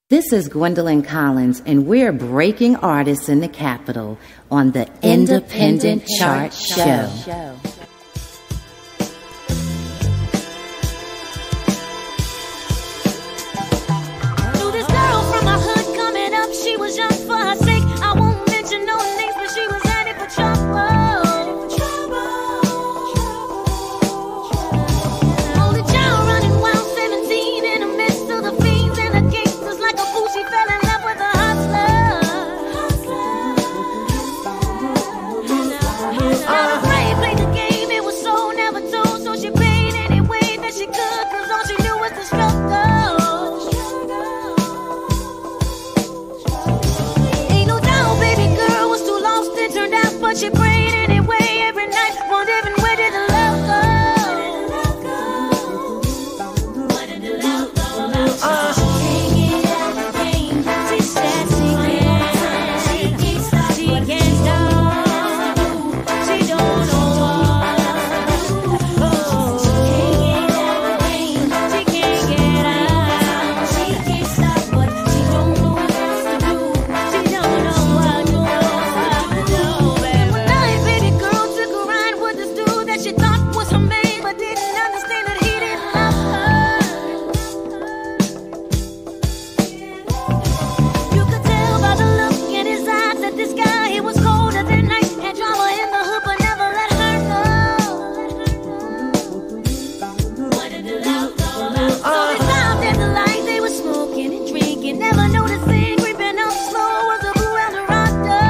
This is Gwendolyn Collins, and we're breaking artists in the Capitol on the Independent Chart Show. Knew this girl from my hood coming up, she was young for her sake. I won't mention no names, but she was headed for trouble. Only child running wild, 17 in the midst of the fiends and the gangsters. Like a fool, she fell in love with a hustler. Not afraid, played the game, it was so never told. So she paid any way that she could, cause all she knew was the struggle. Ain't no doubt, baby girl was too lost and turned out, but she prayed anyway every night, wondering where did the love go? Where did the love go? She can't get out the game. She said she can't stop. She can't stop. She don't know what. She can't get out the game. She can't get out. She can't stop, but she don't know what else to do. She don't know what to do, baby. One night, baby girl took a ride with this dude that she thought was her man, but didn't understand that he didn't love her. You could tell by the look in his eyes that this guy, he was colder than ice. Had drama in the hood, but never let her know. What did the love go? So they stopped at the light, they were smoking and drinking, never noticing creeping up slow was a blue Eldorado.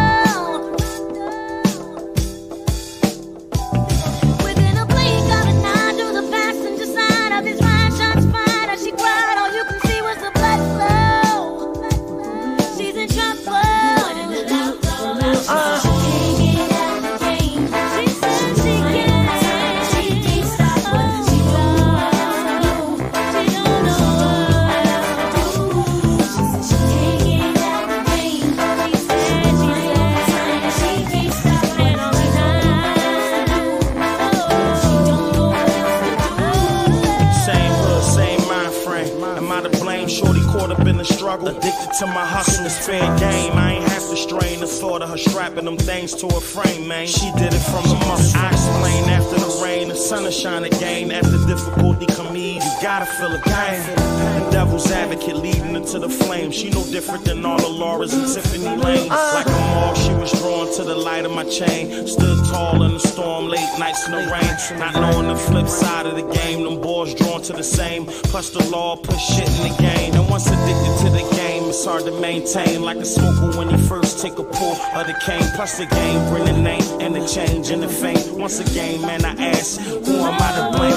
Within a blink of an eye, through the passenger side of his ride, shots fired as she cried. All you can see was the blood flow. She's in trouble. What did the love go? She can't get out the game. She said she can't. She can't stop, but she don't know. She don't know what to do. She said she can't get out the game. She said she can't stop, and all the time. She don't know what else to do. Same hood, same mind frame. Am I to blame? Shorty caught up in the struggle. Addicted to my hustle, it's fair game. I ain't have to strain the thought of her strapping them things to her frame, man. She did it from the muscle. I explain after the rain, the sun will shine again. After difficulty come ease, you gotta feel the pain. The devil's advocate leading into the flame. She no different than all the Lauras and Tiffany Lanes. Like a moth, she was drawn to the light of my chain. Stood tall in the storm, late nights in the rain. Not knowing the flip side of the game, them boys drawn to the same. Plus the law put shit in the game. And once addicted to the game, it's hard to maintain. Like a smoker when he first take a pull of the cane. Plus the game bring the name and the change and the fame. Once again, man, I ask, who am I to blame?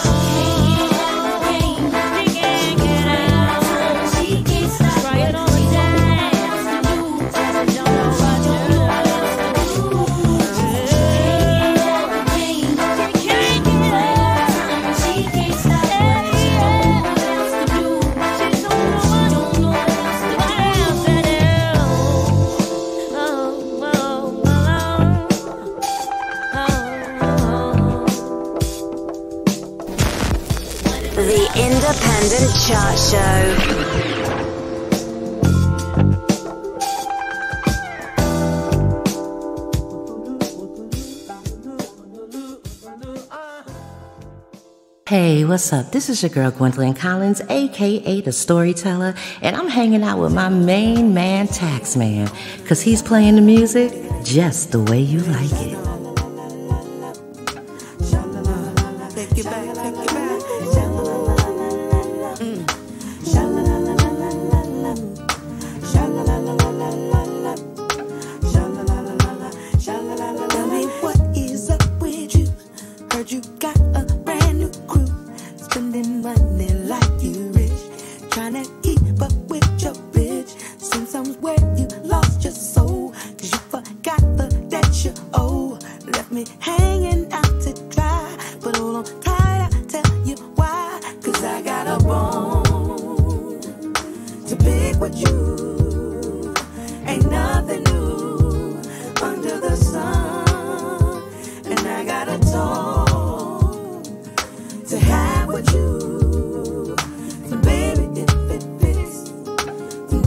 The Independent Chart Show. Hey, what's up? This is your girl Gwendolyn Collins, aka The Storyteller, and I'm hanging out with my main man, Taxman, because he's playing the music just the way you like it. Tell me what is up with you? Heard you got a brand new crew, spending money like you rich, trying to keep up with your bitch. Seems somewhere you lost your soul, cause you forgot the debt you owe. Left me hanging out to dry, but hold on tight, I'll tell you why. Cause I got a bone to pick with you. Ain't nothing new under the sun, and I got a tone to have with you. So baby, if it fits,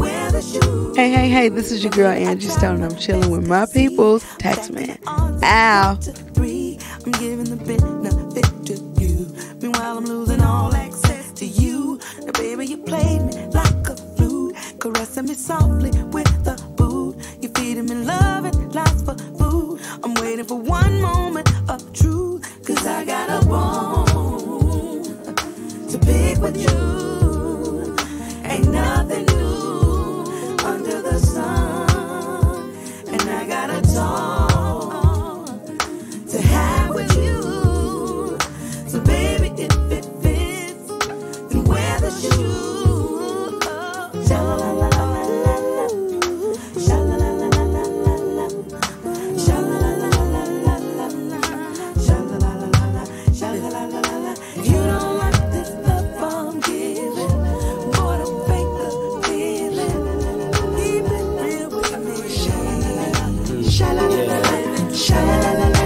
Hey, this is your girl Angie Stone. I'm chilling with my peoples, Taxman. Ow. I'm giving the benefit to you. Meanwhile, I'm losing all access to you. Now, baby, you played me like a flute, caressing me softly with the boot. You're feeding me love and lots for food. I'm waiting for one moment of truth, 'cause I got a bone to pick with you. Ain't nothing new under the sun, and I got a talk to have with you. So baby, if it fits, then wear the shoe. Sha-la-la-la-la-la-la, sha-la-la-la-la-la-la, sha-la-la-la-la-la-la, sha-la-la-la-la-la, sha-la-la-la-la. You don't like this love I'm giving, boy, don't fake the feeling. Keep it real with me. Sha-la-la-la-la, sha-la-la-la-la, sha-la-la-la-la-la.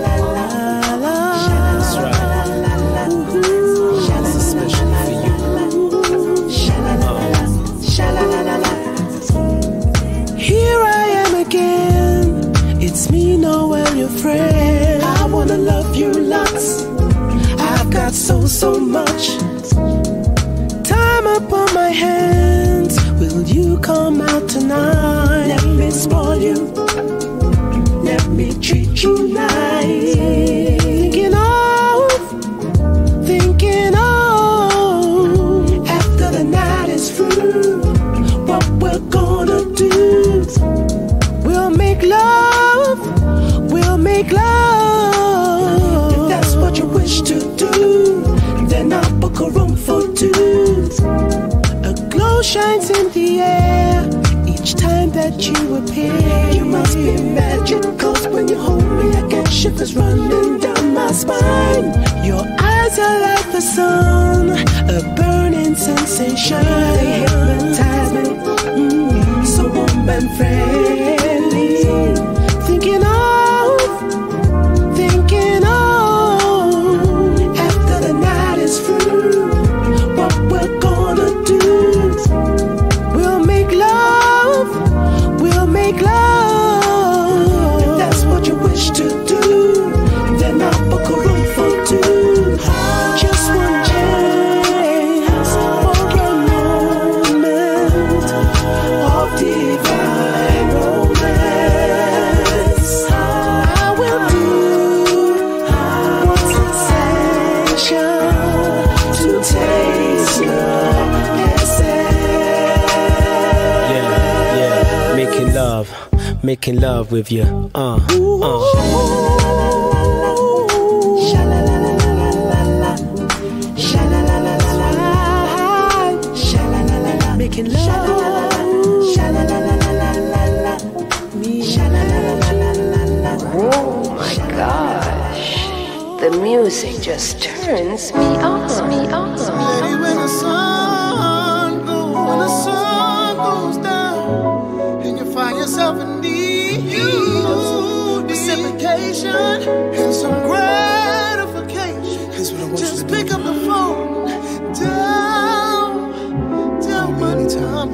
Here I am again. It's me, Noel, your friend. I wanna love you lots. I've got so much time upon my hands. Will you come out tonight? Let me spoil you. Let me treat you nice. Thinking of, after the night is through, what we're gonna do. We'll make love. If that's what you wish to do, then I'll book a room for two. A glow shines in the air each time that you appear. You must be magic, 'cause when you hold me, I get shivers running down my spine. Your eyes are like the sun, a burning sensation. They hypnotize me, so warm and friendly. Thinking of, after the night is through, what we're gonna do. We'll make love. If that's what you wish to do, then I'll book a room for two. Just one chance for a moment of divine romance. I will do what's essential to taste your essence. Yeah, making love with you. Making love. Oh my gosh, the music just turns me on. Lady, when the sun goes down, and you find yourself in need, reciprocation and some gratification. Just pick up the phone, tell money time,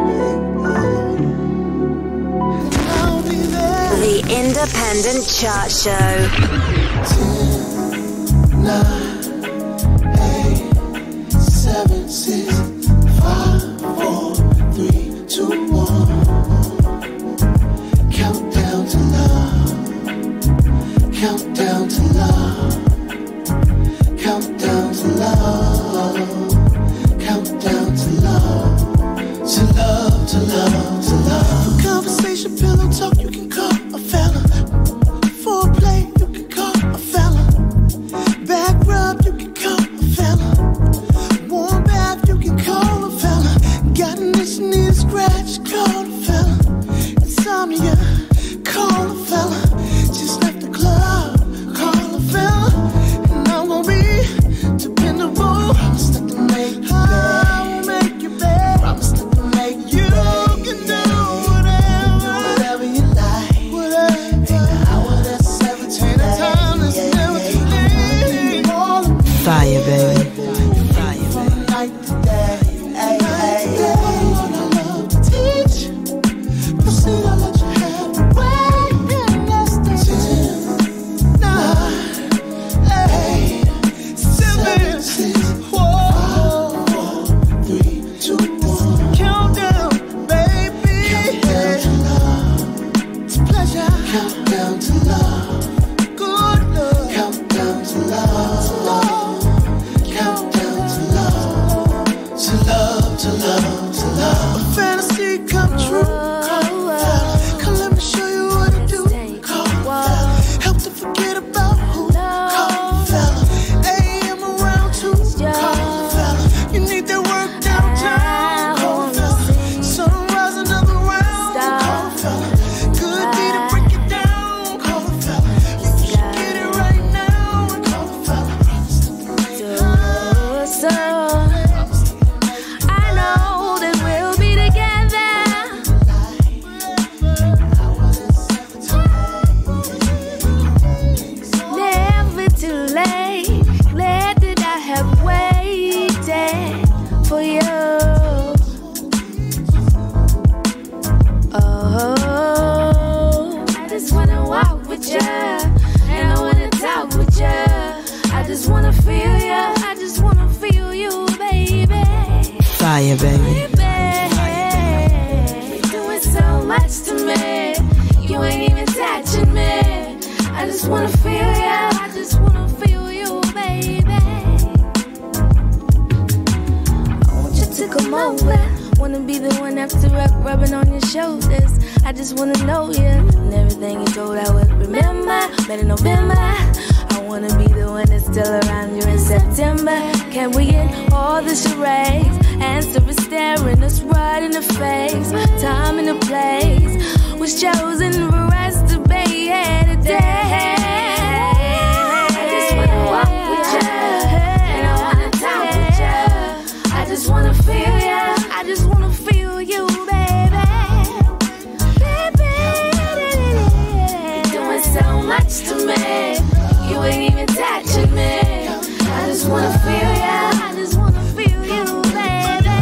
I'll be there. The Independent Chart Show. 10, 9, 8, 7, 6, 5, 4, 3, 2, 1. Countdown to love. Countdown to love. Countdown to love. Countdown to love. To love, to love, to love. For conversation, pillow talk, you can call a fella. Foreplay, you can call a fella. Back rub, you can call a fella. Warm bath, you can call a fella. Got an itch, need a scratch, call a fella. Insomnia, call a fella. Just left the club, call a fella. And I'm gonna be dependable. Promise not to make you bad. I will make you bad. Promise not to make you bad. You can do whatever you like. Whatever. Ain't an hour that's never too late. Ain't a time that's never too late. All of me. Fire, baby. From night to day. Hey, hey, hey. Come let me show you what to do. Call me fella. Help to forget about who. Call me fella. AM around 2. Call me fella. You need that work downtown. Call me fella. Sunrise another round. Call me fella. Good be to break it down. Call me fella. You should get it right now. Call me fella. So I know that we'll be together. Never too late. Glad that I have waited for you. Oh, I just wanna walk with you, and I wanna talk with you. I just wanna feel you. I just wanna feel you, baby. Fire, baby. You're doing so much to me. You ain't even touching me. I just wanna feel you. I just wanna feel you, baby. I want you to come over. Wanna be the one after rubbing on your shoulders. I just wanna know you and everything you told I would remember. But in November, I wanna be the one that's still around you in September. Can we get all the charades? Answer is staring us right in the face. Time and the place was chosen for us to be here today. I just wanna walk with you, and I wanna talk with you. I just wanna feel you. I just wanna feel you, baby. You're doing so much to me. You ain't even touching me. I just wanna feel you. I just wanna feel you, baby.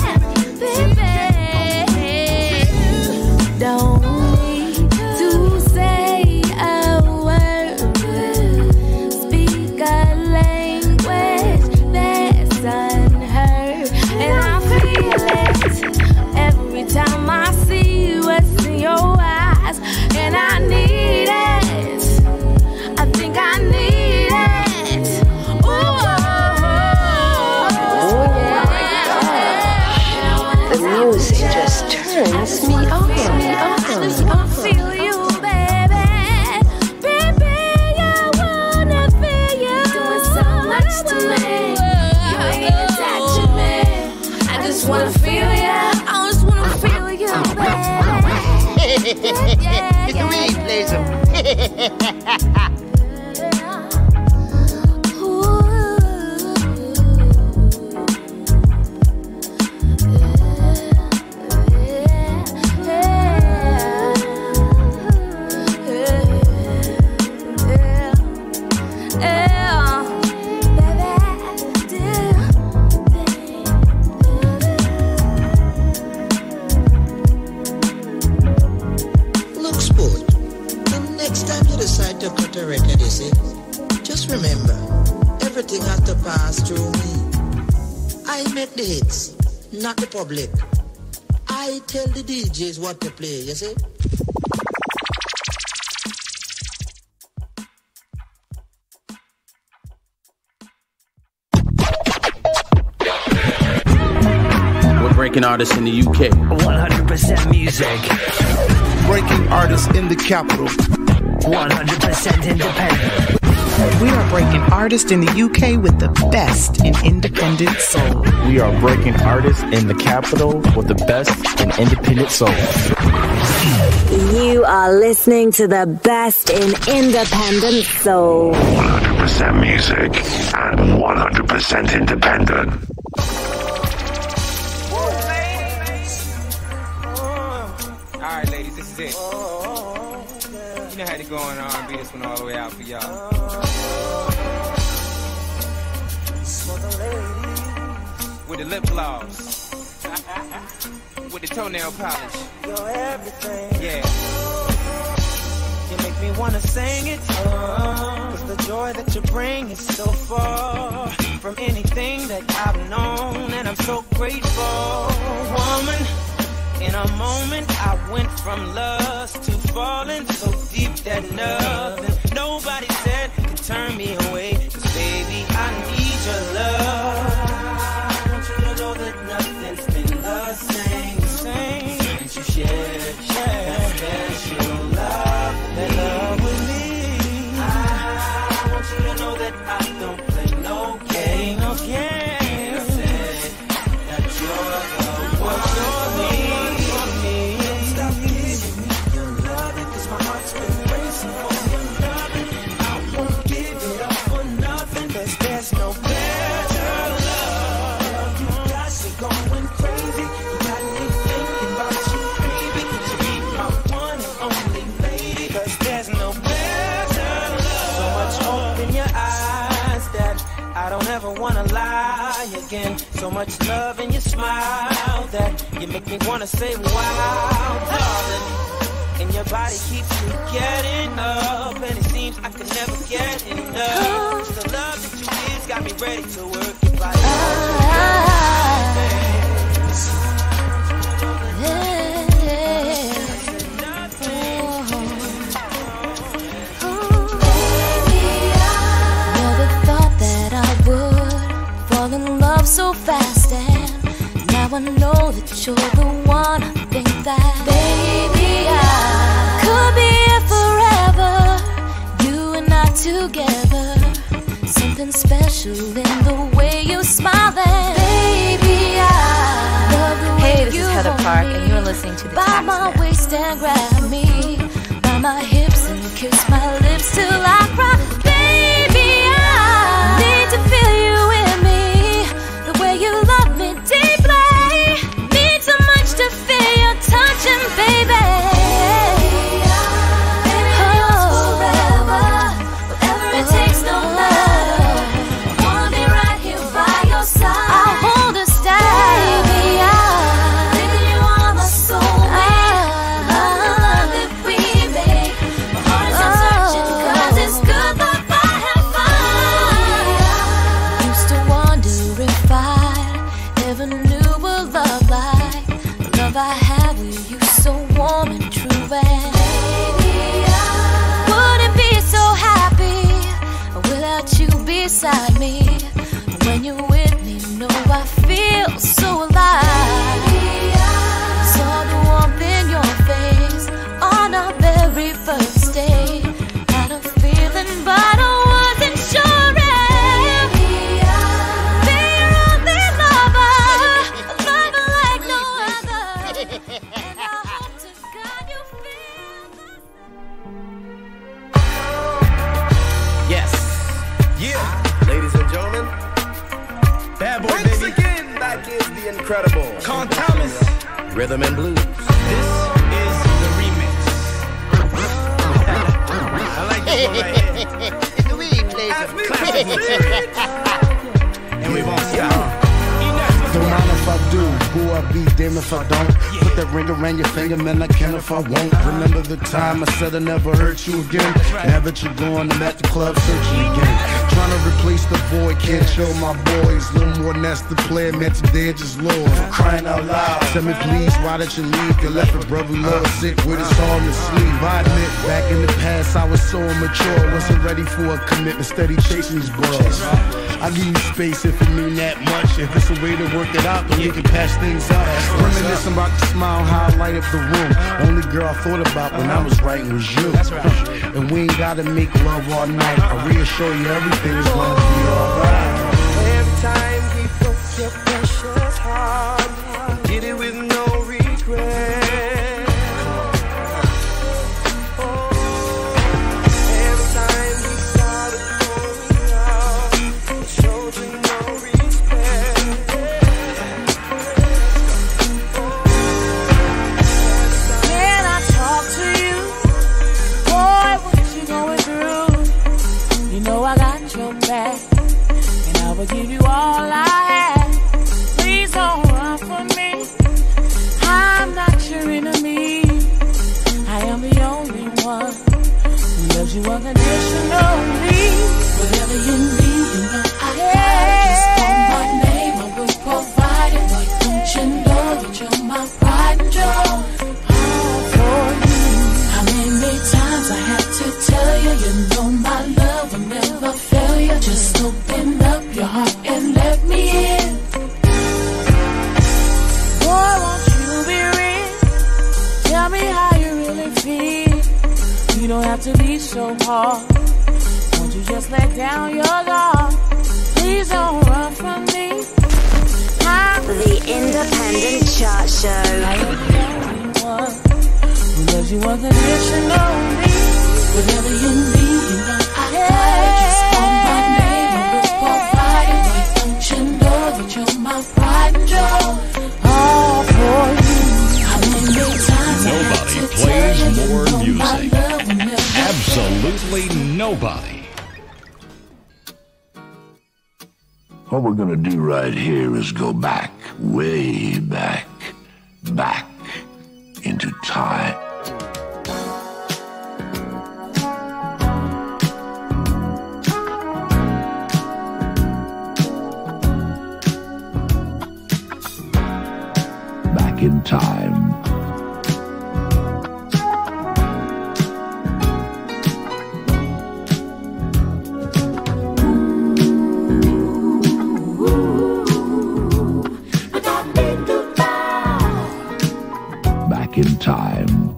Don't need to say a word. Speak a language that's unheard, and I feel it every time I see what's in your eyes, and I need it. I think I need it. Ooh, The music just turns me on. I just wanna feel you, baby. Baby, I wanna feel you. Doing so much to me. You ain't even touching me. I just wanna feel you. I just wanna feel you, baby. It's the way he plays them. Look, sport. The next time you decide to cut a record, you see, just remember, everything has to pass through me. I make the hits, not the public. I tell the DJs what to play, you see. We're breaking artists in the UK. 100% music. Breaking artists in the capital. 100% independent. We are breaking artists in the UK with the best in independent soul. We are breaking artists in the capital with the best in independent soul. You are listening to the best in independent soul. 100% music and 100% independent. Alright, ladies, this is it. You know how to go on R&B, this one all the way out for y'all. With the lip gloss. With the toenail polish. You're everything. Yeah. You make me wanna sing it. Cause the joy that you bring is so far from anything that I've known, and I'm so grateful. Woman, in a moment I went from lust to falling so deep that nothing nobody said could turn me away. Cause baby, I need your love. I want you to know that nothing's been the same since you shared never wanna lie again. So much love in your smile that you make me wanna say, wow, darling. And your body keeps me getting up, and it seems I can never get enough. The love that you give got me ready to work your body. Never thought that I would fall in love so fast, and now I know that you're the one. I think that, baby, I could be here forever, you and I together. Something special in the way you smile, and baby, I love the way Hey, this you is Heather Park, and you're listening to the by my waist and grab me by my hips and kiss my lips till I cry. Baby, I need to feel you in me, the way you love me deeply. Need so much to feel your touching, baby. Whatever it takes, no matter. I wanna be right here by your side. I'll hold a style. Baby, think you are my soulmate. Love the love that we make. My heart is searching 'cause it's good luck I have found. Used to wonder if I ever knew what love like. The love I have with you so warm and true, and wouldn't be so happy without you beside me. When you're with me, know I feel so alive. Saw the warmth in your face on our very first day. Had a feeling, but I wasn't sure if be your only lover, a lover like no other. And I hope to God you feel the Yes. Yeah. Ladies and gentlemen. Bad boy, once baby. Again, back is the incredible Con Thomas. Rhythm and Blues. This is the remix. I like this one right here. It's the way he plays it. Classic material. And we won't stop. Don't mind if I do, who I be, damn if I don't. Put that ring around your finger, man, I can if I won't. Remember the time I said I never hurt you again. Now that you're gone, I'm at the club searching again. Trying to replace the void, can't show my boys. Little more than that's the player, man, today it's just Lord. Crying out loud, tell me please, why did you leave? You left a brother love sick with his arm to sleeve. I admit, back in the past I was so immature, wasn't ready for a commitment, steady chasing these bras. I give you space if it mean that much. If it's a way to work it out, then we can patch things up. Reminiscing about the smile, how I light up the room. Only girl I thought about when I was writing was you. And we ain't gotta make love all night. I reassure you everything's gonna be alright. Every time we broke your precious heart, did it with no regret. Every time we started going out, it showed you no respect. Can I talk to you? Boy, what you going through? You know I got your back, and I will give you all I have. Please don't run from me. I'm not your enemy. I am the only one who loves you unconditionally. Whatever you need, you know I just call my name. I will provide it. Why don't you know that you're my pride and joy? All for you. How many times I have to tell you, you know my love will never fail you. Just open up your heart and let me in. Boy, won't you be real? Tell me how you really feel. You don't have to be so hard. Won't you just let down your guard? Please don't run from me. The Independent Chart Show. I am the only one who loves you unconditionally. Whatever you need, you know I just call my name. I will provide it. Why don't you know that you're my pride and joy? All for you. How many times I have to tell you, more you know my music. love will never Absolutely nobody. What we're gonna do right here is go back, way back, back into time. Back in time. Back in time.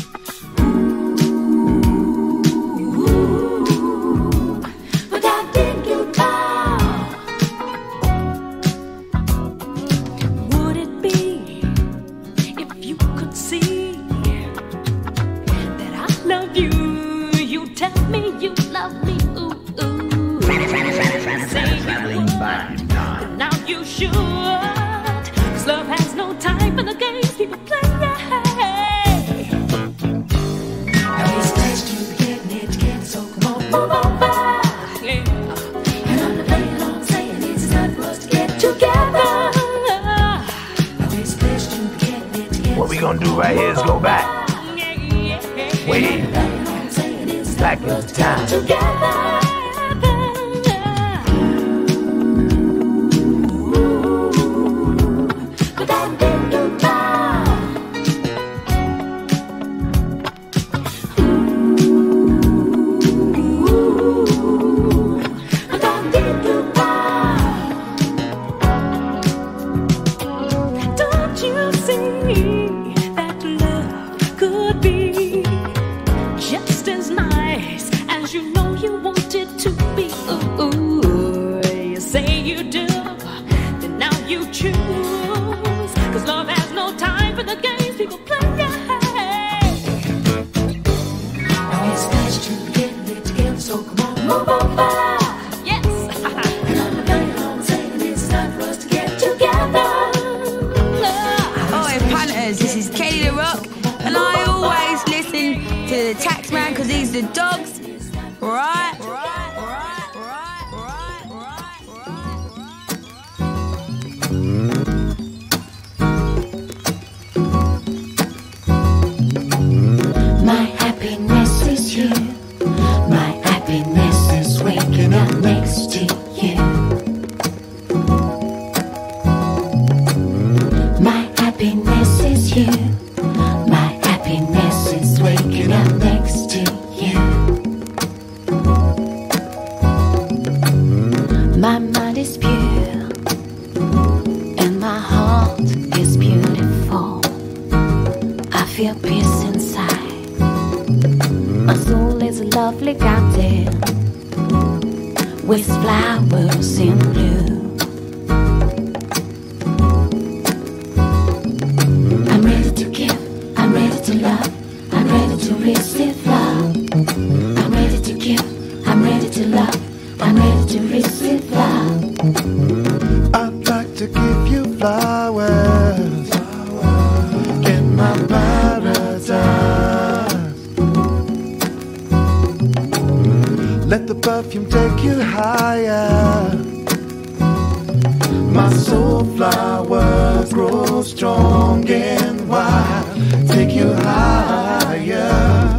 Would it be if you could see that I love you? You tell me you love me. Ooh, ooh. Say you would, but now you should. 'Cause love has no time for the games people play. Move on back. And I'm the player, I'm saying it's time for us to get together. What we gonna do right here is go back. Way back in time. Together. Don't you see that love could be just as nice as you know you want it to be? Ooh, ooh. You say you do, then now you choose. 'Cause love has no time for the games people play. Now it's nice to get it together, so come on, move on back. Yes. And I'm the player, I'm saying it's time for us to get together. Oi, punters, this is Kenny the Rock, and I always listen to the Taxman because he's the dogs. Right? My happiness is you. My happiness is waking up next to you. My happiness is you. My happiness is waking up next to you. My mind is pure and my heart is beautiful. I feel peace inside. My soul is a lovely garden with flowers in bloom. I'm ready to give, I'm ready to love, I'm ready to receive love. I'm ready to give, I'm ready to love, I'm ready to receive love. I'd like to give you flowers in my paradise. Let the perfume take you higher. My soul flowers grow strong and wide. Take you higher.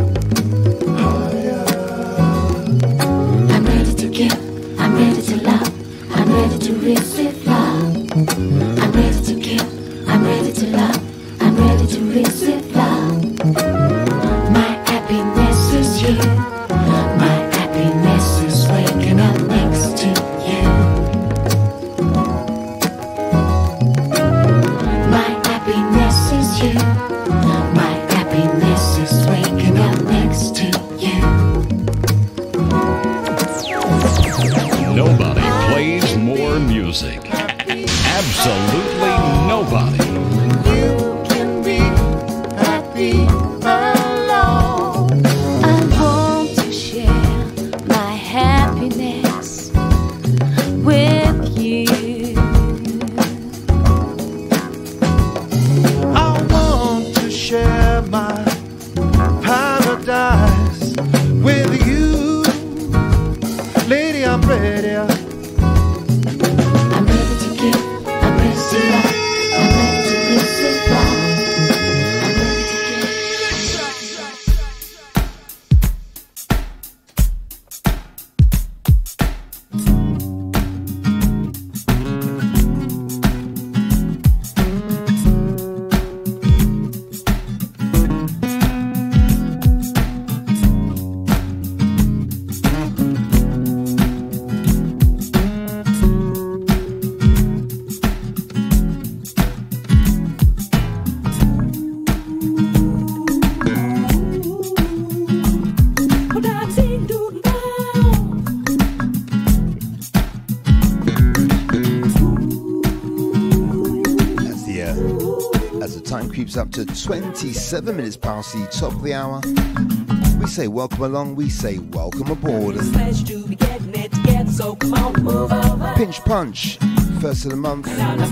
I'm ready to give, I'm ready to love, I'm ready to receive love. I'm ready to give, I'm ready to love, I'm ready to receive love. My happiness is you. My happiness is waking up next to you. My happiness is you. My happiness is waking up next to you. Nobody plays more music. Absolutely nobody. You can be creeps up to 27 minutes past the top of the hour. We say welcome along, we say welcome aboard. Pinch Punch, first of the month.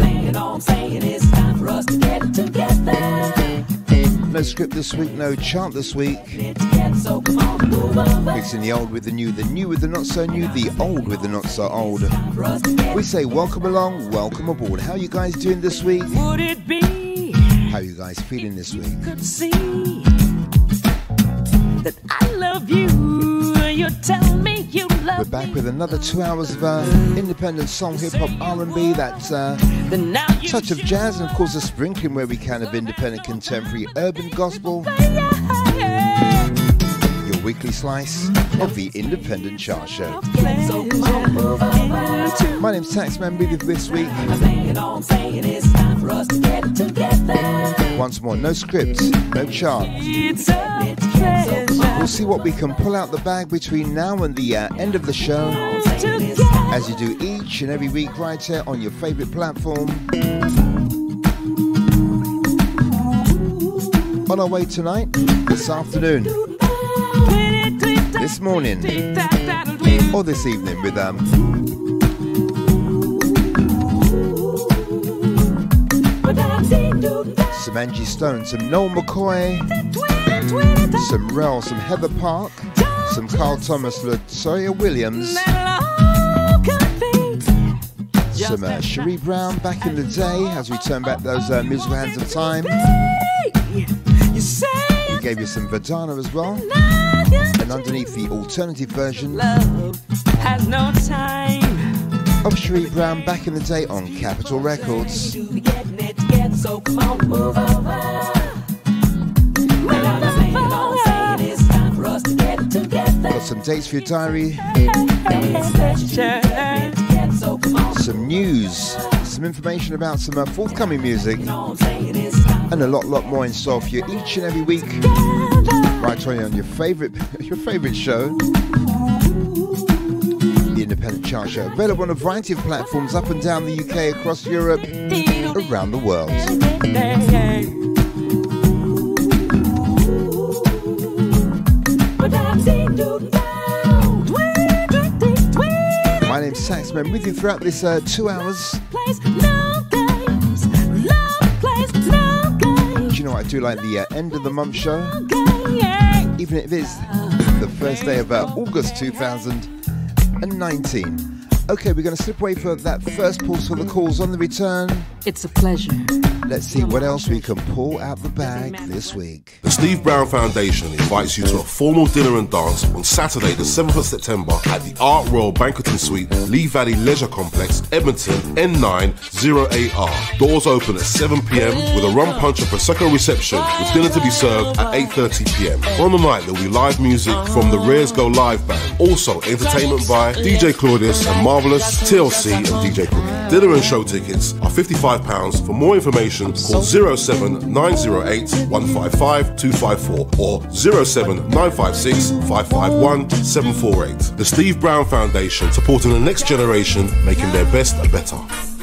No script this week, no chant this week. Mixing the old with the new with the not so new, the old with the not so old. We say welcome along, welcome aboard. How you guys doing this week? Would it be? How you guys feeling this week? Could see that I love you. You tell me you love We're back with another 2 hours of independent soul, hip hop, R&B, that touch of jazz, and of course a sprinkling where we can of independent, contemporary, urban gospel. Your weekly slice of the Independent Chart Show. My name's Taxman, with you this week. Once more, no script, no chart. We'll see what we can pull out the bag between now and the end of the show, as you do each and every week right here on your favourite platform. On our way tonight, this afternoon, this morning, or this evening with some Angie Stone, some Noel McCoy, some Rel, some Heather Park, some Carl Thomas, LaToya Williams, some Cherie Brown back in the day as we turn back those musical hands of time. We gave you some Verdana as well, and underneath the alternative version has no time of Cherie Brown back in the day on Capitol Records. So come on, move over. Got some dates for your diary, some news, some information about some forthcoming music, and a lot more in store for you each and every week. Right on your favourite show, the Independent Chart Show, available on a variety of platforms up and down the UK, across Europe, around the world. My name's Taxman, with you throughout this 2 hours. Do you know what I do like the end of the month show? Even if it is the first day of August 2019. Okay, we're going to slip away for that first pause for the calls. On the return, it's a pleasure. Let's see what else we can pull out the bag this week. The Steve Brown Foundation invites you to a formal dinner and dance on Saturday the 7th of September at the Art Royal Banqueting Suite, Lee Valley Leisure Complex, Edmonton, N908R. Doors open at 7 p.m. with a rum punch and Prosecco reception, with dinner to be served at 8:30 p.m. On the night, there will be live music from the Rares Go Live Band. Also, entertainment by DJ Claudius and Marvelous, TLC and DJ Cookie. Dinner and show tickets are £55. For more information, call 07908 155 254 or 07956 551 748. The Steve Brown Foundation, supporting the next generation, making their best better.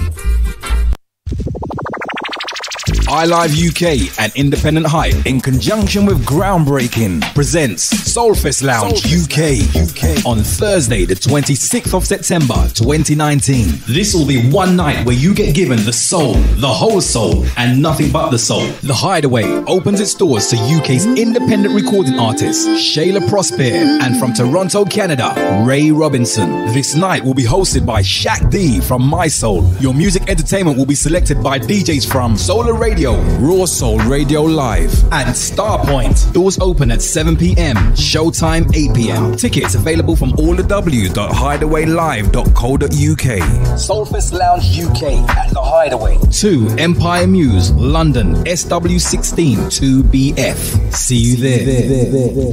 iLive UK and Independent Hype, in conjunction with Groundbreaking, presents Soulfest Lounge UK on Thursday the 26th of September 2019. This will be one night where you get given the soul, the whole soul, and nothing but the soul. The Hideaway opens its doors to UK's independent recording artists Shayla Prosper, and from Toronto, Canada, Ray Robinson. This night will be hosted by Shaq D from My Soul. Your music entertainment will be selected by DJs from Solar Radio, Raw Soul Radio Live, and Starpoint. Doors open at 7 p.m. Showtime 8 p.m. Tickets available from allthew.hideawaylive.co.uk. Soulfest Lounge UK at The Hideaway. 2 Empire Muse, London, SW16 2BF. See you there.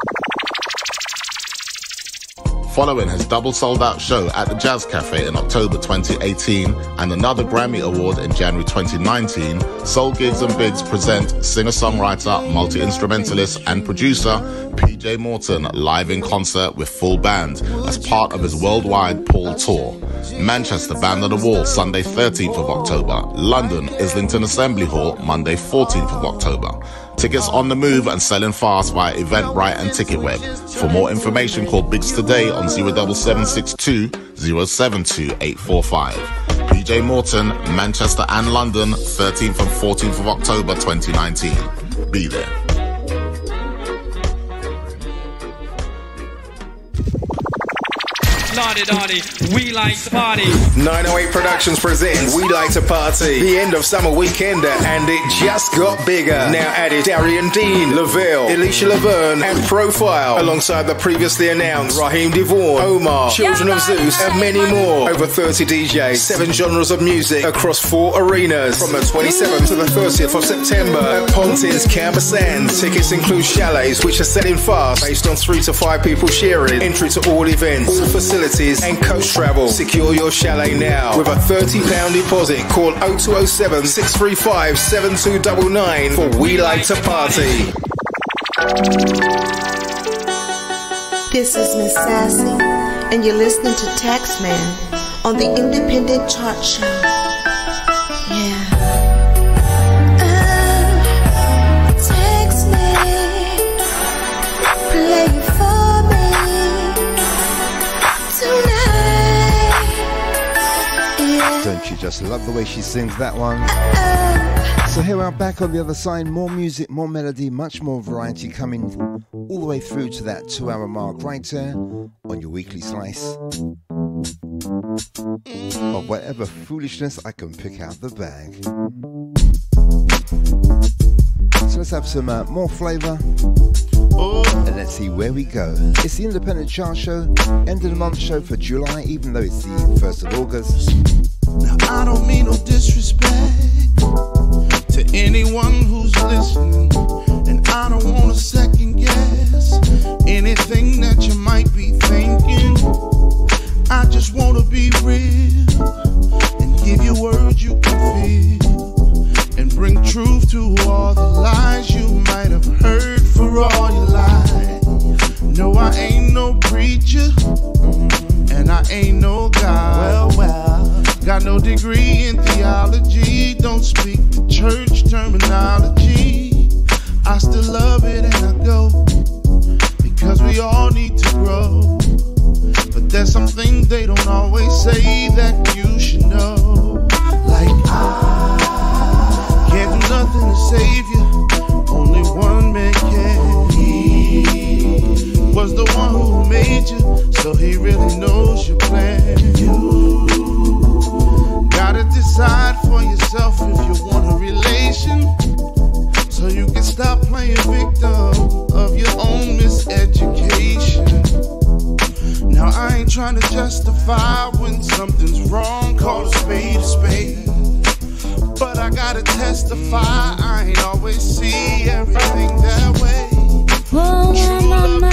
Following his double sold-out show at the Jazz Cafe in October 2018 and another Grammy Award in January 2019, Soul Gigs and Bids present singer-songwriter, multi-instrumentalist and producer PJ Morton live in concert with full band as part of his worldwide Paul Tour. Manchester, Band on the Wall, Sunday 13th of October. London, Islington Assembly Hall, Monday 14th of October. Tickets on the move and selling fast via Eventbrite and Ticketweb. For more information, call Biggs today on 07762 072 845. PJ Morton, Manchester and London, 13th and 14th of October 2019. Be there. Lardy, we like to party. 908 Productions presents We Like to Party, the end of summer weekender, and it just got bigger. Now added Darian Dean, Lavelle, Alicia Laverne, and Profile, alongside the previously announced Raheem Devaughn, Omar, Children of Zeus, and many more. Over 30 DJs, 7 genres of music across 4 arenas, from the 27th to the 30th of September at Pontins Camber Sands. Tickets include chalets, which are selling fast, based on 3 to 5 people sharing. Entry to all events, all facilities, and coach travel. Secure your chalet now with a £30 deposit. Call 0207 635 7299 for We Like to Party. This is Miss Sassy, and you're listening to Taxman on the Independent Chart Show. Yeah. Play for me tonight. Yeah. Don't you just love the way she sings that one? So here we are back on the other side. More music, more melody, much more variety coming all the way through to that 2-hour mark right there on your weekly slice of whatever foolishness I can pick out the bag. So let's have some more flavour and let's see where we go. It's the Independent Chart Show, end of the month show for July, even though it's the 1st of August. Now I don't mean no disrespect to anyone who's listening, and I don't want to second guess anything that you might be thinking. I just want to be real and give you words you can feel, and bring truth to all the lies you might have heard for all your life. No, I ain't no preacher, and I ain't no God. Well, got no degree in theology, don't speak the church terminology. I still love it and I go, because we all need to grow. But there's some things they don't always say that you should know. Like I can't do nothing to save you, only one man can. He was the one who made you, so he really knows your plan. You gotta decide for yourself if you want a relation, so you can stop playing victim of your own miseducation. Now I ain't trying to justify when something's wrong, call a spade, but I gotta testify, I ain't always see everything that way. Whoa, mama,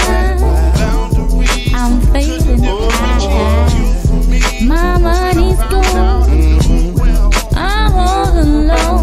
I'm feeling high. My money's gone, I'm all alone.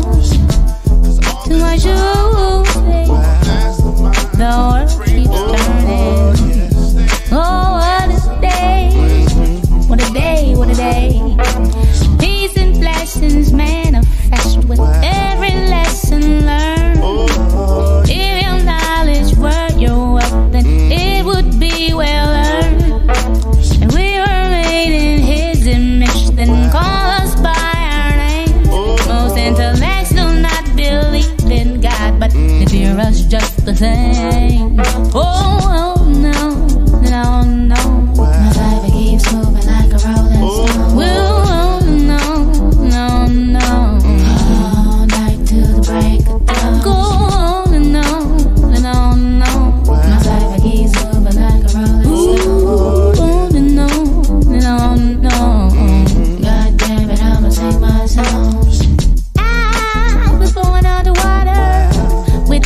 Too much moving, the world keeps turning. Oh, what a day, what a day, what a day. Peace and blessings manifest with every lesson learned. If your knowledge were your wealth, then it would be well earned. And we were made in His image, then call us by our name. Most intellects do not believe in God, but they fear us just the same. Oh no, no, no. My life keeps moving like a rolling stone. Oh no, no, no. All night till the break of dawn. Go on and on and on and on. My life keeps moving like a rolling stone. On and on and on and on. God damn it, I'ma sing my songs. I was born underwater with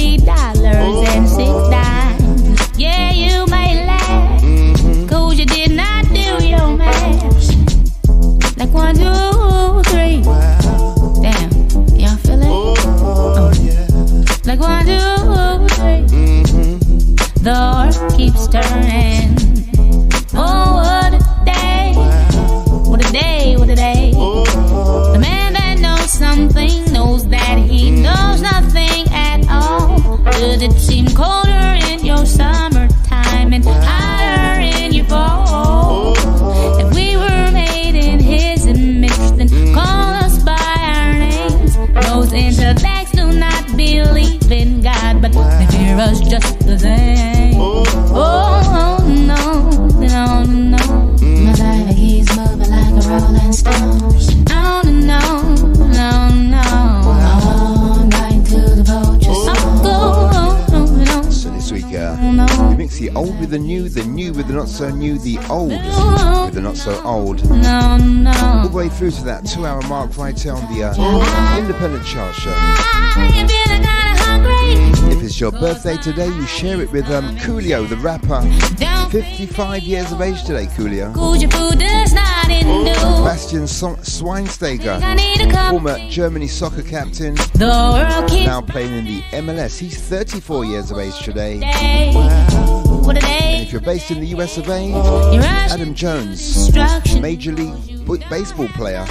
$3 and 6 dimes. Yeah, you may laugh, 'cause you did not do your math. Like 1, 2, 3. Damn, y'all feel it? Oh. Like 1, 2, 3. The earth keeps turning. Oh, what a day, what a Should it seem colder in your summertime and hotter in your fall? If we were made in his image, then call us by our names. Those intellects do not believe in God, but they fear us just the same. Oh, no, no, no. My baby, he's moving like a rolling stone. Oh, no, no, no. All night to the vulture song. So this week, we mix the old with the new with the not so new, the old with the not so old. No, no. All the way through to that 2-hour mark right here on the Independent Chart Show. If it's your birthday today, you share it with Coolio, the rapper. 55 years of age today, Coolio. Bastian Schweinsteiger, former Germany soccer captain, now playing in the MLS. He's 34 years of age today. And if you're based in the US of A, Adam Jones, Major League Baseball player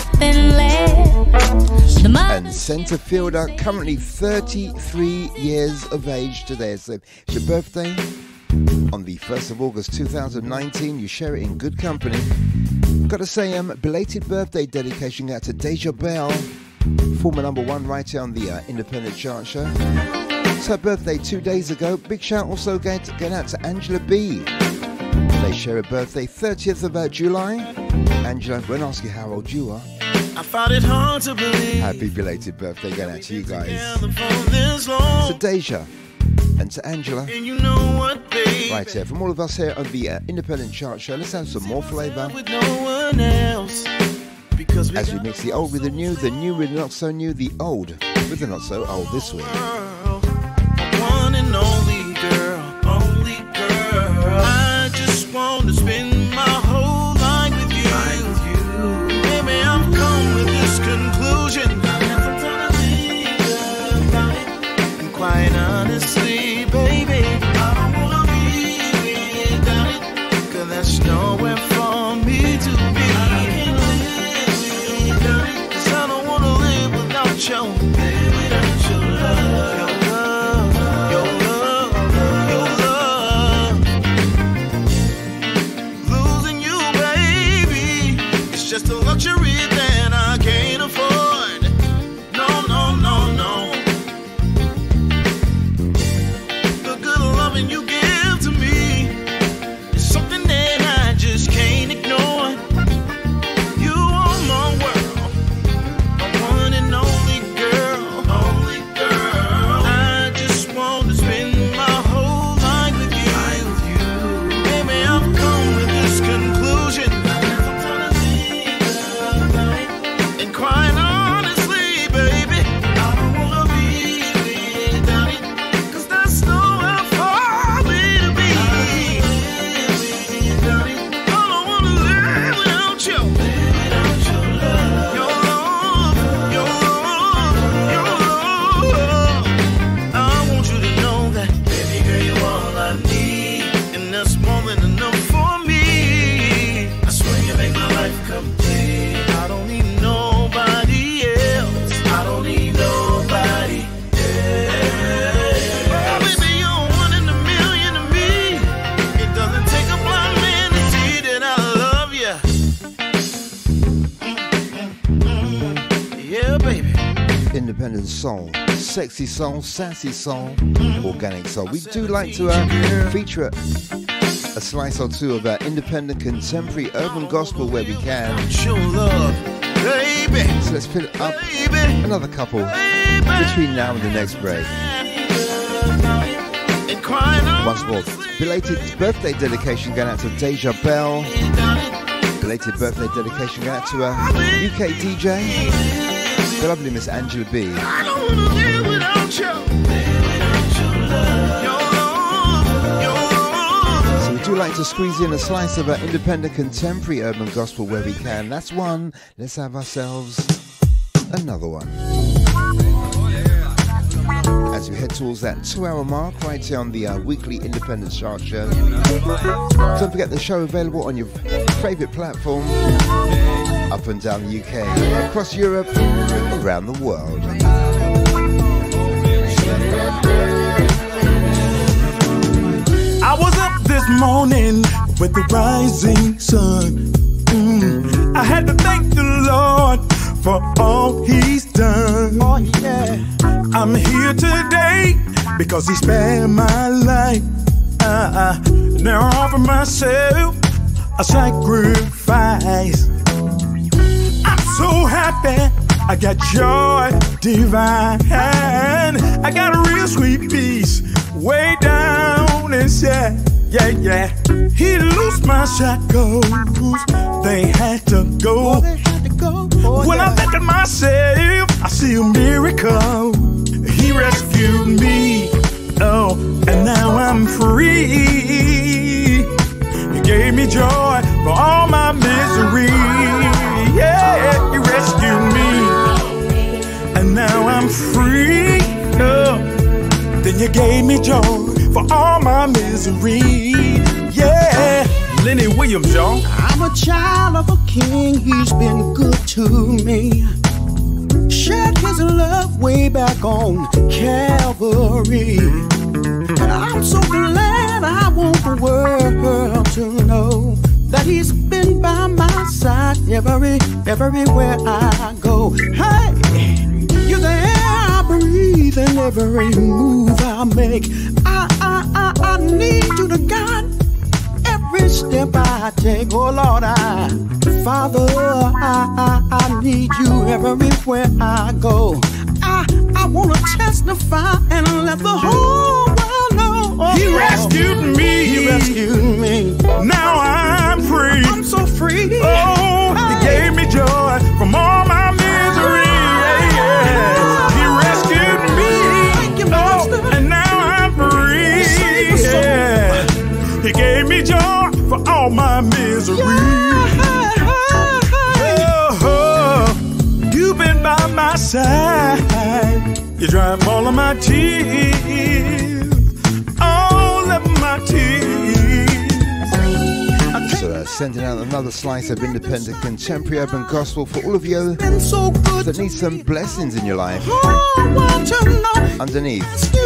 and center fielder, currently 33 years of age today. So it's your birthday on the 1st of August 2019. You share it in good company. Gotta say, belated birthday dedication out to Deja Bell, former #1 right here on the Independent Chart Show. It's her birthday 2 days ago. Big shout also going out to Angela B. They share a birthday 30th of July. Angela, I won't ask you how old you are. I found it hard to believe. Happy belated birthday going out to you guys. To Deja and to Angela. And you know what, baby? Right here, from all of us here on the Independent Chart Show, let's have some more flavour. With no one else. Because as we mix the old with the new with the not so new, the old with the not so old this week. One and only girl, only girl. I just want to spend my whole life with you. Baby, I've come with this conclusion. And quite honestly, baby, I don't wanna be without it. 'Cause there's nowhere for me to be. I can't live without it. 'Cause I don't wanna live without you. Without your love. Just a luxury that I can't afford. No, no, no, no. The good loving you give to me is something that I just can't ignore. You are my world, my one and only girl, only girl. I just want to spend my whole life with you. Baby, I've come with this conclusion. Quite honestly, baby, I don't wanna be without it. 'Cause there's nowhere for me to be. Without it. I don't wanna live without you. Without your love. Your love, your love, your love. I want you to know that, baby girl, you're all I need. And that's more than enough for me. I swear you make my life complete. I don't need nobody else. I don't need nobody else. Baby, you're one in a million to me. It doesn't take a blind man to see that I love you. Yeah, baby. Independent soul, sexy soul, sassy soul, organic soul. We do like to feature a slice or two of independent contemporary urban gospel where we can. Show love. Baby. So let's fill it up another couple between now and the next break. Once more, belated birthday dedication going out to Deja Bell. Belated birthday dedication going out to UK DJ, the lovely Miss Angela B. I don't wanna live without you. So we do like to squeeze in a slice of independent contemporary urban gospel where we can. That's one. Let's have ourselves another one. As we head towards that 2-hour mark right here on the weekly Independent Chart Show. Don't forget the show available on your favourite platform up and down the UK, across Europe, around the world. morning with the rising sun. I had to thank the Lord for all He's done. Oh, yeah. I'm here today because He spared my life. Now I offer myself a sacrifice. I'm so happy, I got joy divine. I got a real sweet peace way down inside. Yeah, yeah. He loosed my shackles, they had to go. When I look at myself, I see a miracle. He rescued me, oh, and now I'm free. He gave me joy for all my misery. Yeah, He rescued me, and now I'm free. Oh, then You gave me joy for all my misery. Yeah, Lenny Williams, y'all. I'm a child of a king. He's been good to me. Shed His love way back on Calvary. And I'm so glad. I want the world to know that He's been by my side everywhere I go. Hey, You're the air I breathe and every move I make. I need You to guide every step I take. Oh Lord, Father, I need You everywhere I go. I want to testify and let the whole world know. Oh, He rescued me. He rescued me. Now I'm free. I'm so free. Oh, He gave me joy from all my misery. Yeah, yeah. He rescued me. Oh, and now I'm free. Yeah. He gave me joy for all my misery. Oh, You've been by my side. You drive all of my tears, all of my tears. So sending out another slice of independent contemporary urban gospel for all of you that need some blessings in your life. Underneath,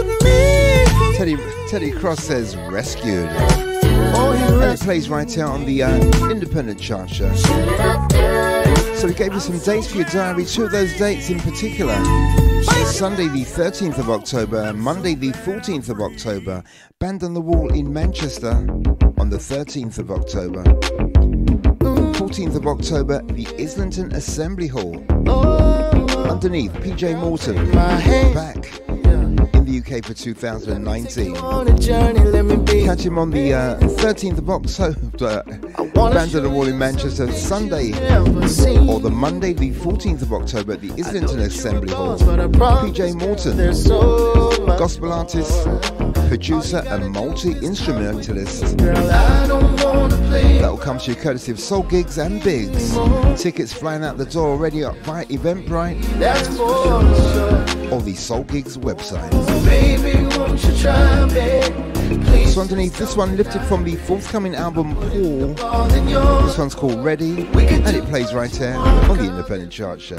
Teddy Cross says rescued. And it plays right out on the independent chart show. So we gave you some dates for your diary, 2 of those dates in particular. Sunday the 13th of October, Monday the 14th of October, Band on the Wall in Manchester on the 13th of October. 14th of October, the Islington Assembly Hall. Underneath, PJ Morton, back in the UK for 2019. Catch him on the 13th of October, Band on the Wall in Manchester, Sunday, or the Monday the 14th of October at the Islington Assembly Hall. PJ Morton, gospel artist, producer and multi-instrumentalist. That will come to you courtesy of Soul Gigs and Bigs. Tickets flying out the door already up via Eventbrite or the Soul Gigs website. So underneath, this one lifted from the forthcoming album Paul. This one's called Ready, and it plays right here on the Independent Chart Show. We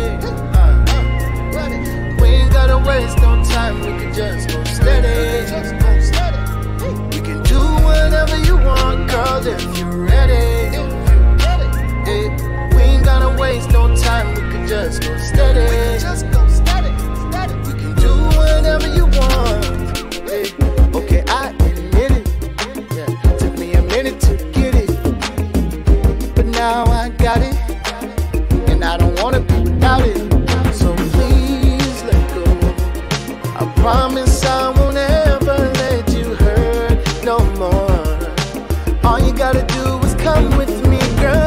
ain't gotta waste no time, we can just go steady. We can do whatever you want, girl, if you're ready. We ain't gotta waste no time, we can just go steady. We can do whatever you want. Okay, I admit it. Yeah, took me a minute to get it, but now I got it, and I don't wanna be without it. So please let go. I promise I won't ever let you hurt no more. All you gotta do is come with me, girl.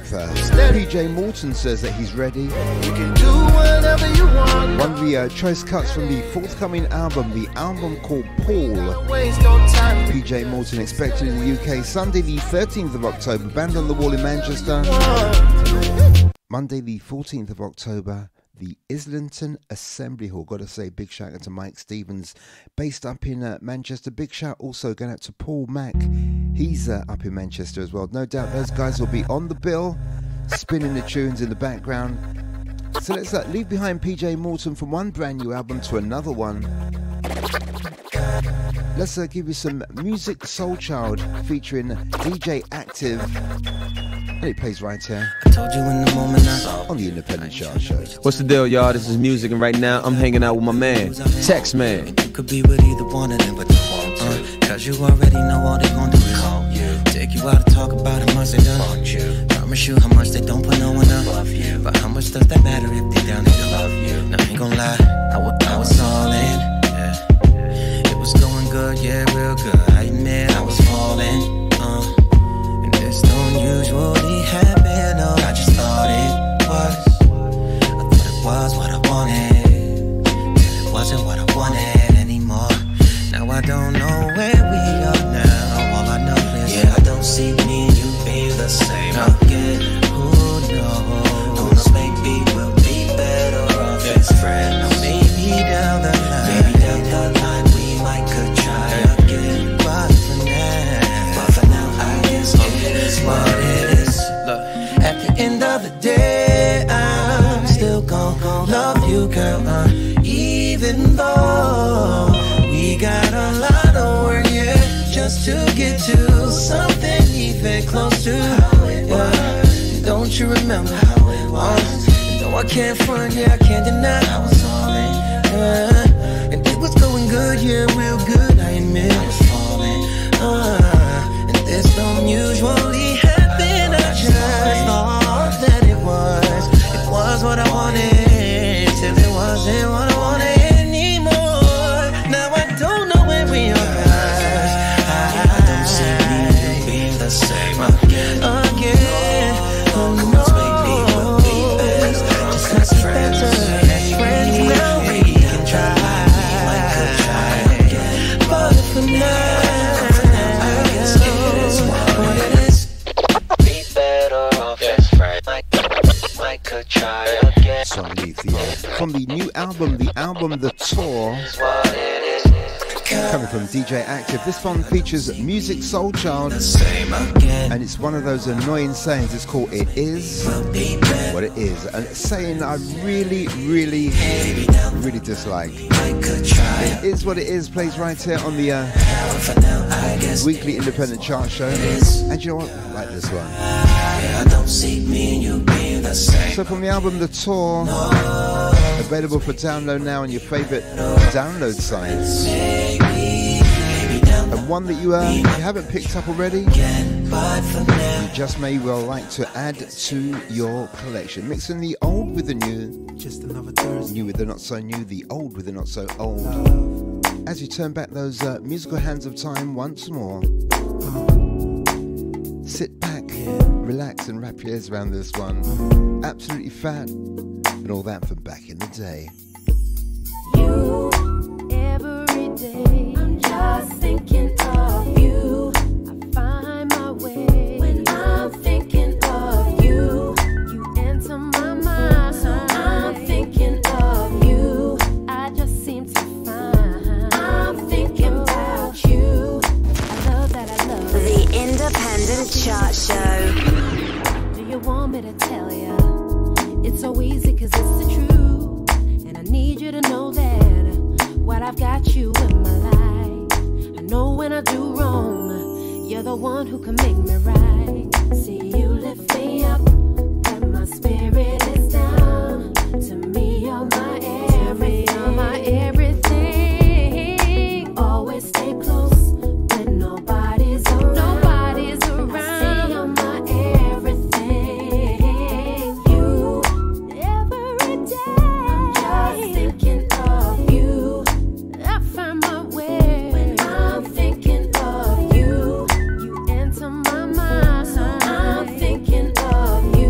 13th. PJ Morton says that he's ready. You can do whatever you want. One of the choice cuts from the forthcoming album, the album called Paul. Waste no time. PJ Morton expected in the UK Sunday the 13th of October, Band on the Wall in Manchester. Monday the 14th of October, the Islington Assembly Hall. Got to say big shout out to Mike Stevens, based up in Manchester. Big shout also going out to Paul Mack. He's up in Manchester as well. No doubt those guys will be on the bill, spinning the tunes in the background. So let's leave behind PJ Morton from one brand new album to another one. Let's give you some Music Soul Child featuring DJ Active. And it plays right here on the Independent Chart Show. What's the deal, y'all? This is Music, and right now I'm hanging out with my man, Taxman. You could be with either one of them, but don't want to. Cause you already know all they gon' do is call you. Take you out to talk about it once they done. You. Promise you how much they don't put no one up. Love you. But how much does that matter if they down here love you? Now I ain't gon' lie, I was all in. Yeah. It was going good, yeah, real good. I admit I was falling. And this don't usually happen. Oh, I just thought it was. I thought it was what I wanted. Till it wasn't what I wanted anymore. Now I don't know where we are now. All I know is I don't see me and you being the same again. Who knows? Maybe we'll be better off as friends. Maybe down the line, we might could try again. But for now, I guess it is what it is. Look, at the end of the day, I'm still gon' love you, girl. Even though we got a lot of work, yeah, just to get to something even close to how it was. Don't you remember how it was? No, I can't front, yeah, I can't deny I was all in. And it was going good, yeah, real good, I admit I was falling. And this don't usually happen. I just thought that it was what I wanted, till it wasn't what I wanted anymore. Now I don't know where we are, guys. I don't see me being the same again. Oh no, maybe we'll be best, just as friends. Now we can try, we could try again. But for now, I guess it is what it is. Be better off as friends. I could try again. From the new album, The Tour, coming from DJ Active. This one features Music Soul Child, and it's one of those annoying sayings. It's called It Is What It Is, and it's saying I really dislike. It Is What It Is plays right here on the weekly Independent Chart Show, and you know what, I like this one. So from the album The Tour, available for download now on your favourite download sites. And one that you haven't picked up already, you just may well like to add to your collection. Mixing the old with the new, new with the not so new, the old with the not so old. As you turn back those musical hands of time once more, sit back, relax and wrap your ears around this one. Absolutely Fat and all that from back in the day. You, every day, I'm just thinking of you. I find my way when I'm thinking of you. You enter my mind, so I'm thinking of you. I just seem to find I'm thinking about you. I love that I love the Independent Chart Show. Do you want me to tell ya? It's so easy 'cause it's the truth, and I need you to know that what I've got you in my life. I know when I do wrong, you're the one who can make me right. See, you lift me up when my spirit is down. To me, you're my everything. Always stay close when nobody's around. Nobody's around. I see you're my everything. You, every day, I'm just thinking of you. I find my way when I'm thinking of you. You enter my mind, so I'm thinking of you.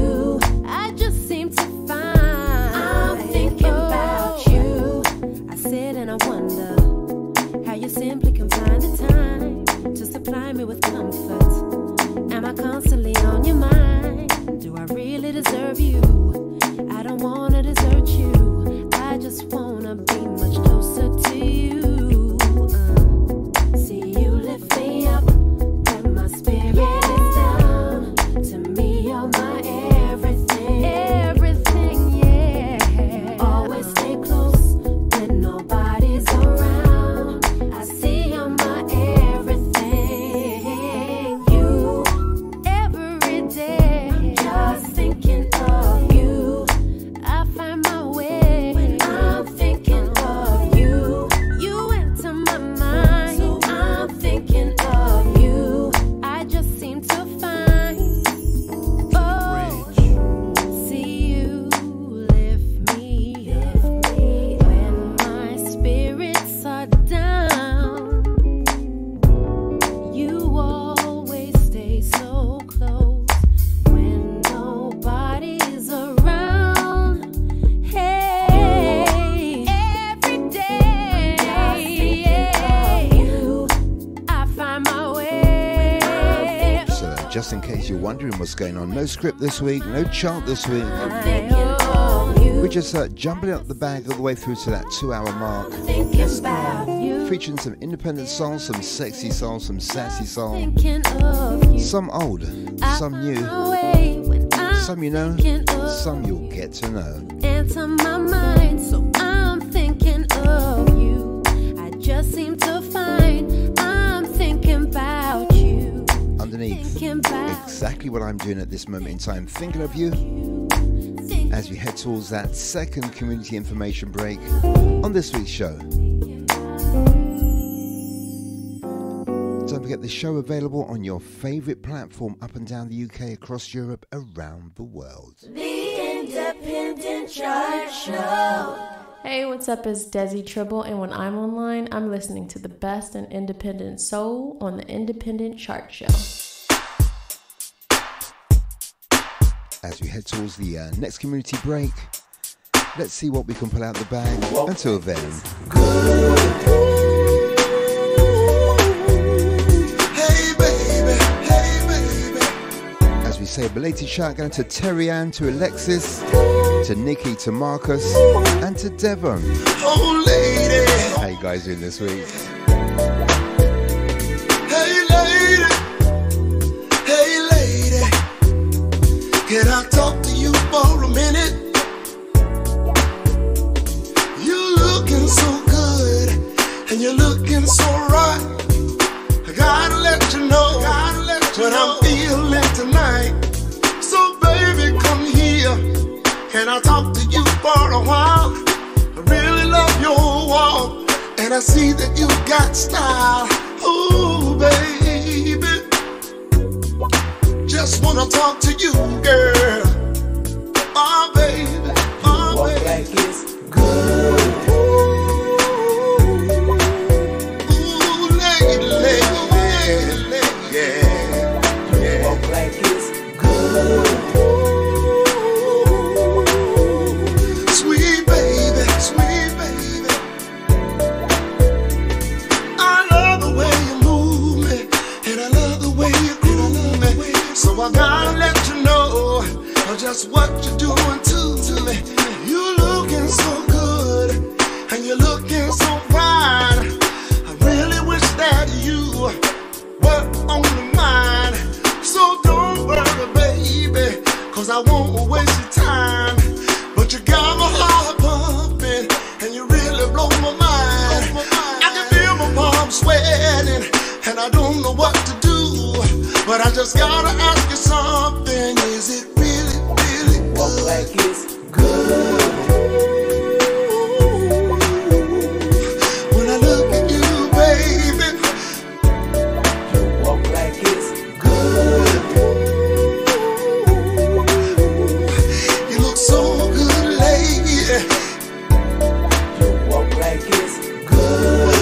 and I wonder how you simply can find the time to supply me with comfort. Am I constantly on your mind? Do I really deserve you? I don't wanna desert you. I just wanna be much closer to you. See you lift me up when my spirit is down. To me, you're my everything. Everything, yeah. Always stay close when nobody's around. I see you're my everything. You, every day, I'm just thinking of you. I find my way when I'm thinking of you. You enter my mind, so I'm thinking of you. I just seem to find, oh, see you lift me up when my spirits are down. You always stay so close when nobody's around. Hey, every day, I find my way. So, just in case you're wondering what's going on, no script this week, no chart this week. We're just jumping out the bag all the way through to that 2-hour mark. Featuring some independent soul, some sexy soul, some sassy soul. Some old, some new, some you know, some you'll get to know. Enter my mind, so I'm thinking of you. I just seem to find I'm thinking about you. Underneath, exactly what I'm doing at this moment in time, thinking of you, as we head towards that second community information break on this week's show. Don't forget the show available on your favourite platform up and down the UK, across Europe, around the world. The Independent Chart Show. Hey, what's up? It's Desi Tribble, and when I'm online, I'm listening to the best in independent soul on the Independent Chart Show. As we head towards the next community break, let's see what we can pull out the bag. Until then, Hey baby, hey baby. as we say, a belated shout out to Terry Ann, to Alexis, to Nikki, to Marcus, and to Devon. Oh lady, How you guys doing this week? hey lady, hey lady. Can I talk to you for a minute? You're looking so good, and you're looking so right. I gotta let you know what I'm feeling tonight. So baby, come here. Can I talk to you for a while? I really love your walk, and I see that you got style. Ooh, baby, just wanna talk to you, girl. Oh, baby, oh, baby. Like it's good. Ooh, lady, yeah, yeah. Walk like it's good. Sweet baby, sweet baby. I love the way you move me, and I love the way you groove me. So I gotta let you know just what you're doing to me. You're looking so good, and you're looking so fine. I really wish that you were on the mind. So don't worry, baby, cause I won't waste your time. But you got my heart pumping, and you really blow my mind. I can feel my palms sweating, and I don't know what to do. But I just gotta ask you something. Is it really, really good? Walk like it's good. When I look at you, baby, you walk like it's good. You look so good, lady. You walk like it's good.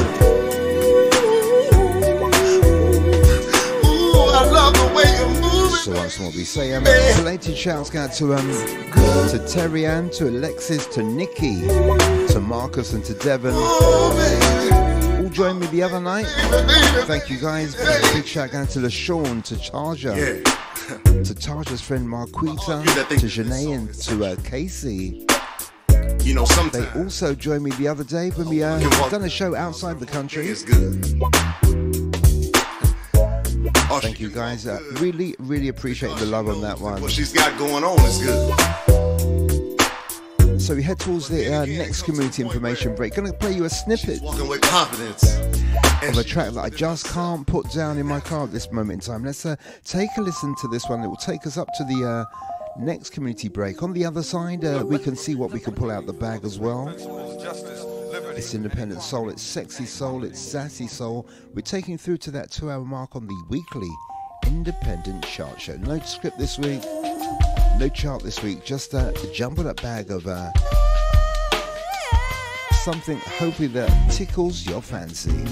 from what we say. Belated shouts out to Terry Ann, to Alexis, to Nikki, to Marcus, and to Devon. All joined me the other night. Thank you guys. Big shout out to LaShawn, to Charger, to Charger's friend Marquita, to Janae, and to Casey. You know, they also joined me the other day when we done a show outside the country. It's good. Thank you guys. Really, really appreciate the love on that one. What she's got going on is good. So we head towards the next community information break. Gonna play you a snippet Walking with confidence of a track that I just can't put down in my car at this moment in time. Let's take a listen to this one. It will take us up to the next community break. On the other side, we can see what we can pull out the bag as well. It's independent soul, it's sexy soul, it's sassy soul. We're taking through to that 2-hour mark on the weekly independent chart show. No script this week, no chart this week, just a jumbled up bag of something hopefully that tickles your fancy.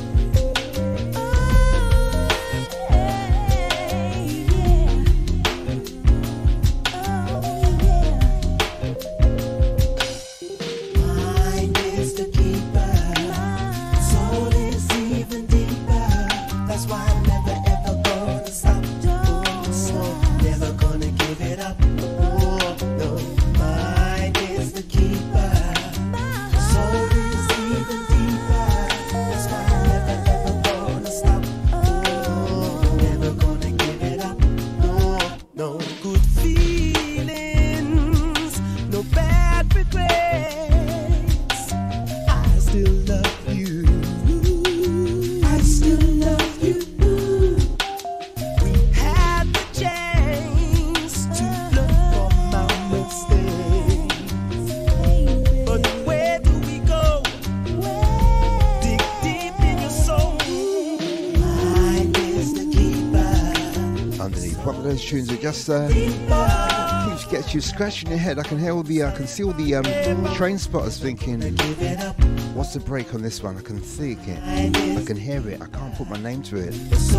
Tunes that just gets you scratching your head. I can hear all the, I can see all the train spotters thinking, what's the break on this one? I can see it, I can hear it. I can't put my name to it.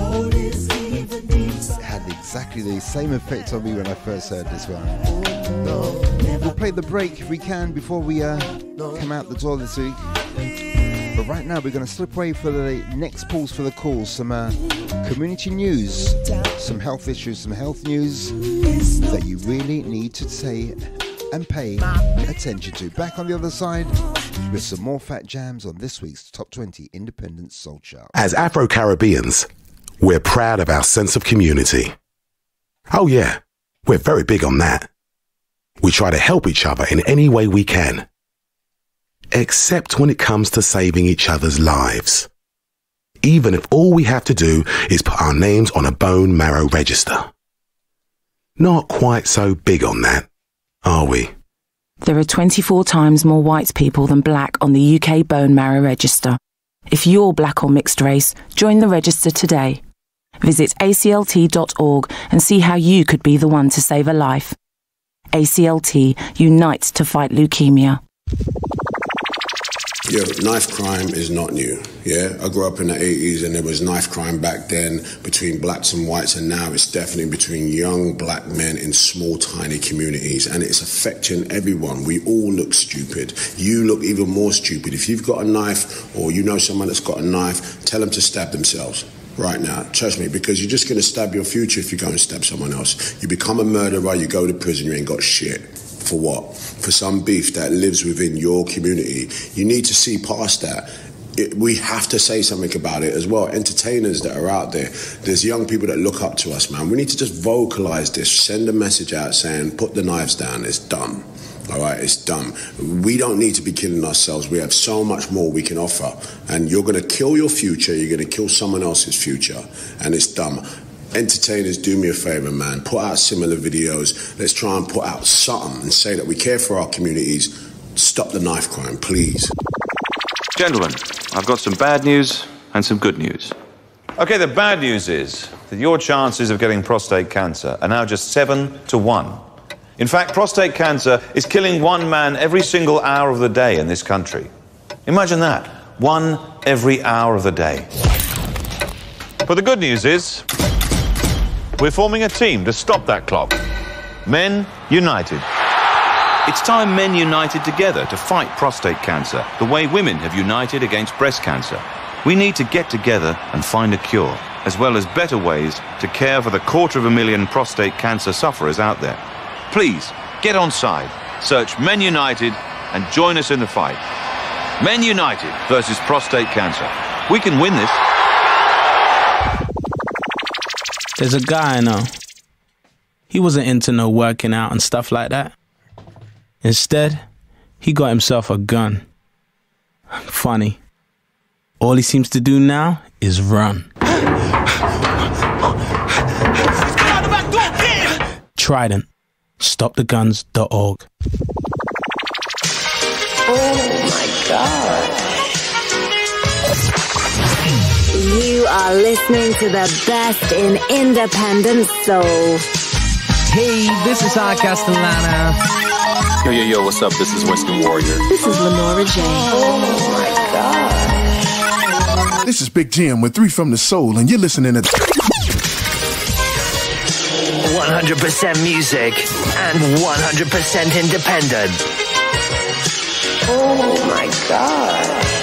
It had exactly the same effect on me when I first heard this one. We'll play the break if we can before we come out the door this week. But right now we're going to slip away for the next pause for the calls. Some community news, some health issues, some health news that you really need to say and pay attention to. Back on the other side with some more fat jams on this week's Top 20 Independent Soul Chart. As Afro-Caribbeans, we're proud of our sense of community. Oh yeah, we're very big on that. We try to help each other in any way we can. Except when it comes to saving each other's lives. Even if all we have to do is put our names on a bone marrow register. Not quite so big on that, are we? There are 24 times more white people than black on the UK bone marrow register. If you're black or mixed race, join the register today. Visit aclt.org and see how you could be the one to save a life. ACLT unites to fight leukemia. Yo, knife crime is not new, yeah? I grew up in the 80s and there was knife crime back then between blacks and whites, and now it's definitely between young black men in small, tiny communities, and it's affecting everyone. We all look stupid. You look even more stupid. If you've got a knife or you know someone that's got a knife, tell them to stab themselves. Right now, trust me, because you're just going to stab your future if you go and stab someone else. You become a murderer, you go to prison, you ain't got shit. For what? For some beef that lives within your community. You need to see past that. We have to say something about it as well. Entertainers that are out there, there's young people that look up to us, man. We need to just vocalize this, send a message out saying, put the knives down, it's dumb. All right, it's dumb. We don't need to be killing ourselves. We have so much more we can offer. And you're going to kill your future, you're going to kill someone else's future. And it's dumb. Entertainers, do me a favor, man. Put out similar videos. Let's try and put out something and say that we care for our communities. Stop the knife crime, please. Gentlemen, I've got some bad news and some good news. Okay, the bad news is that your chances of getting prostate cancer are now just 7 to 1. In fact, prostate cancer is killing one man every single hour of the day in this country. Imagine that. One every hour of the day. But the good news is We're forming a team to stop that clock. Men United. It's time men united together to fight prostate cancer, the way women have united against breast cancer. We need to get together and find a cure, as well as better ways to care for the 250,000 prostate cancer sufferers out there. Please, get on side, search Men United and join us in the fight. Men United versus prostate cancer. We can win this. There's a guy I know. He wasn't into no working out and stuff like that. Instead, he got himself a gun. Funny. All he seems to do now is run. Trident. StopTheGuns.org. Oh my God. You are listening to the best in independent soul. Hey, this is Art Castellana. Yo, what's up? This is Winston Warrior. This is Lenora J. Oh my God. This is Big Jim with 3 from the Soul, and you're listening to 100% music and 100% independent. Oh my God.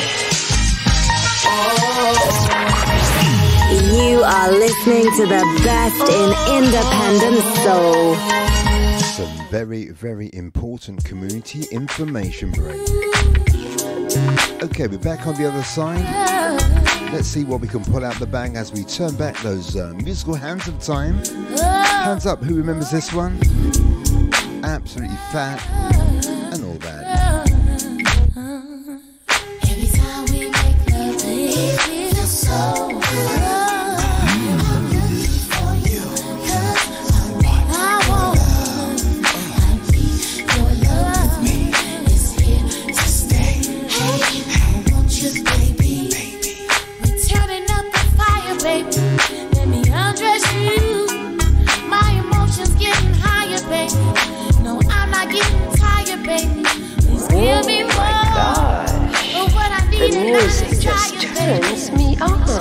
You are listening to the best in independent soul. Some very, very important community information break. Okay, we're back on the other side. Let's see what we can pull out the bag as we turn back those musical hands of time. Hands up, who remembers this one? Absolutely fat and all that. Every time we make love, it feels so good. The music just turns me on. I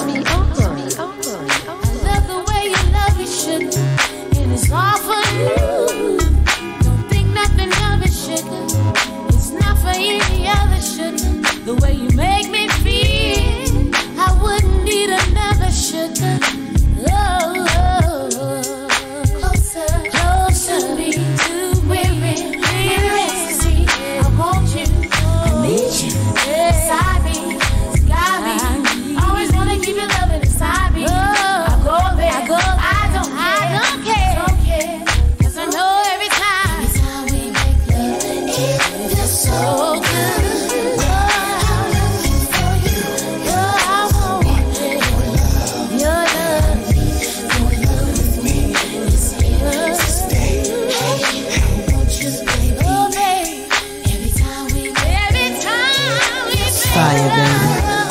love the way you love it, sugar, and it's all for you. Don't think nothing of it, sugar. It's not for any other, sugar. The way you make me feel, I wouldn't need another, sugar. Closer, closer to me, to where it is. I want you, I need you, beside me. Keep your loving inside me. I go there. I don't care. 'Cause I know every time we make love, it feels so good. I'm looking for you. I want your love. Your love with me is here to stay. I want you, baby. Oh, baby. Every time we Fire, baby.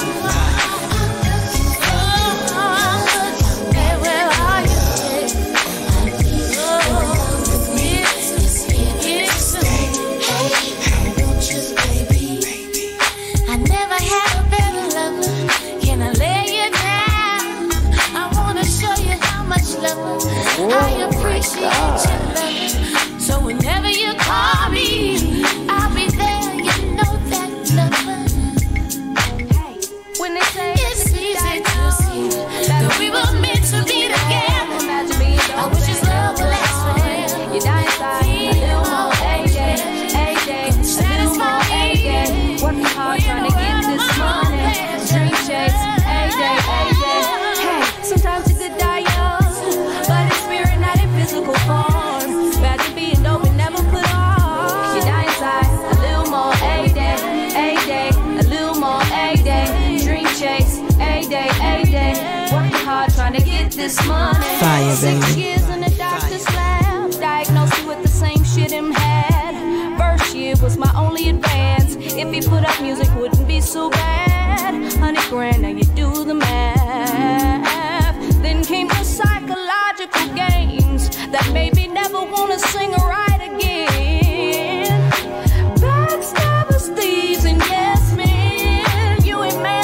I appreciate your love. So whenever you call me, I'll be there. You know that, lover. When they say it's easy to see that we were meant to be together, I wish this love would last forever. You die inside, a little more AJ, satisfy me. Working hard trying to get this money. Dream chase, AJ. Hey, sometimes you could die young. Physical form. Imagine being dope and never put on. You die inside, a little more A-Day, a little more A-Day. Dream chase, A-Day. Working hard trying to get this money. Fire, baby. 6 years in the doctor's lab, diagnosed me with the same shit him had. First year was my only advance. If he put up music, wouldn't be so bad. 100 grand, now you do the math. Then came the psychological games that made me never wanna sing or write again. Backstabbers, thieves, and yes men. You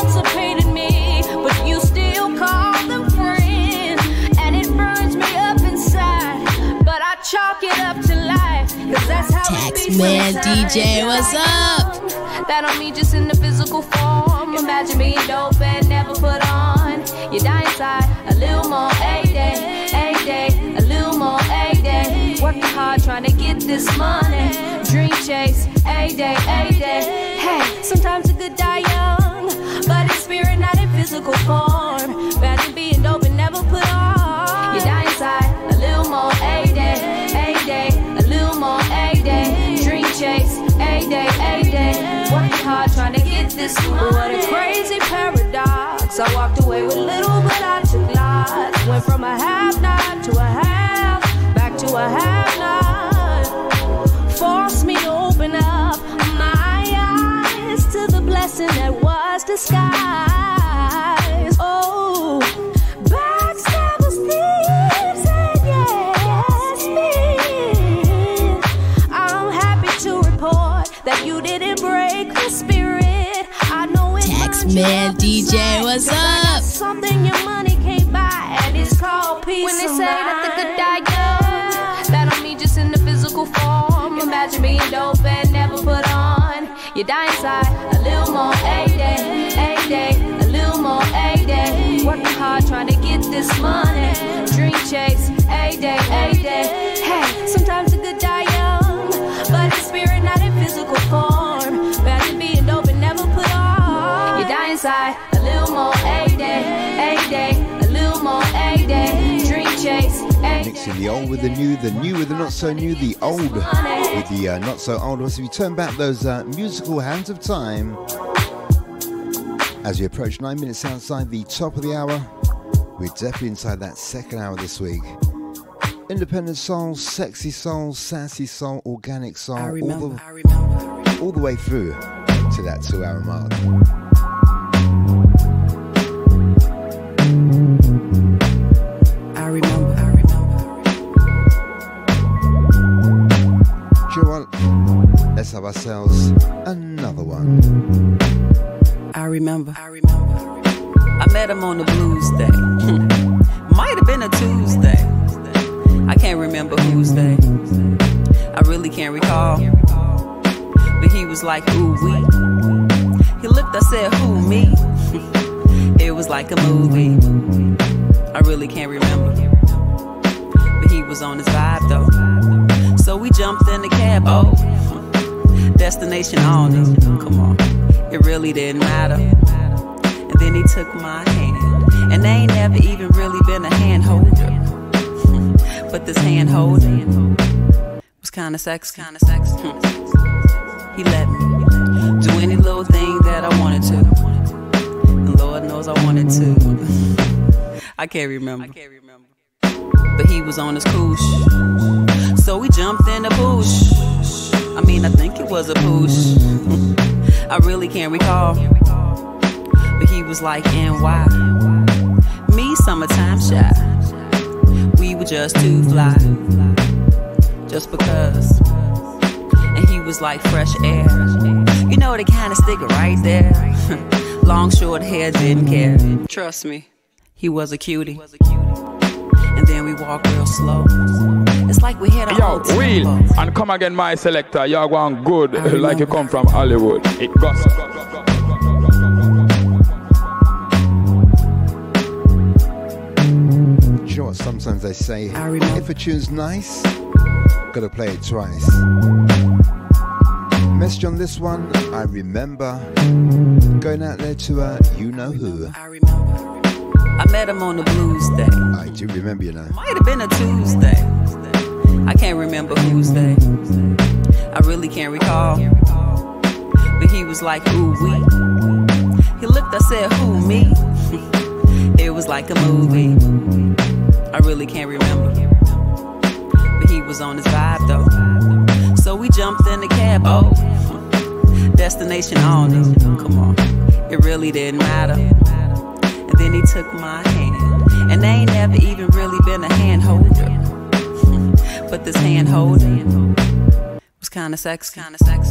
emancipated me, but you still call them friends. And it burns me up inside. Taxman DJ, what's up? That don't mean just in the physical form. Imagine being dope and never put on. You die inside a little more a day, a little more a day. Working hard trying to get this money. Dream chase, a day. Hey, sometimes a good die young, but in spirit, not in physical form. Imagine being dope and never put on. You die inside a little more a day, a little more a day. Dream chase, a day. Working hard trying to get this money. What a crazy paradox. I walked away with little, but I took lots. Went from a half-not to a half, back to a half-not. Forced me to open up my eyes to the blessing that was disguised. Oh, backstabbers, thieves, and yes, me. I'm happy to report that you didn't break the spirit. I know it. Taxman DJ, what's up? Something your money can't buy, and it's called peace. When they say that the good die young, that don't mean just in the physical form. Imagine being dope and never put on. You die inside a little more a day, a little more a day. Working hard trying to get this money. Dream chase, a day. Hey, sometimes a good die young, but in spirit, not in physical form. Imagine being dope and never put on. You die inside a little more a day, a little more a day. Dream chase, a day. Mixing the old with the new with the not so new, the old with the not so old. As we turn back those musical hands of time, as we approach 9 minutes outside the top of the hour, we're definitely inside that second hour this week. Independent soul, sexy soul, sassy soul, organic soul, all the way through to that 2 hour mark. I remember. Do you know what? Let's have ourselves another one. I remember. I met him on the blues day. Might have been a Tuesday. I can't remember whose day. I really can't recall. But he was like, ooh, we. He looked, I said, who, me? It was like a movie. I really can't remember. But he was on his vibe, though. So we jumped in the cab, oh. Destination, I don't know. Come on. It really didn't matter. And then he took my hand. And they ain't never even really been a hand holder. But this hand holding was kinda sexy. He let me do any little thing that I wanted to. And Lord knows I wanted to. I can't remember. But he was on his coosh. So we jumped in the bush. I mean, I think it was a push. I really can't recall. But he was like, NY. Me, summertime shy. We were just too fly. Just because. And he was like fresh air. You know, they kind of stick right there. Long, short hair, didn't care. Trust me, he was a cutie. And then we walked real slow. It's like we hit a whole tempo. Wheel, and come again, my selector. You're going good, like you come from Hollywood. It goes. You know what sometimes they say, if a tune's nice, gotta play it twice. Message on this one, I remember going out there to you know who. I met him on the blues day. I do remember, you know. Might have been a Tuesday. I can't remember whose day. I really can't recall. But he was like, ooh, we. He looked, I said, who, me? It was like a movie. I really can't remember. But he was on his vibe, though. So we jumped in the cab, oh. Destination, I don't know. Come on. It really didn't matter. And then he took my hand. And they ain't never even really been a hand holder. But this hand holding was kinda sexy.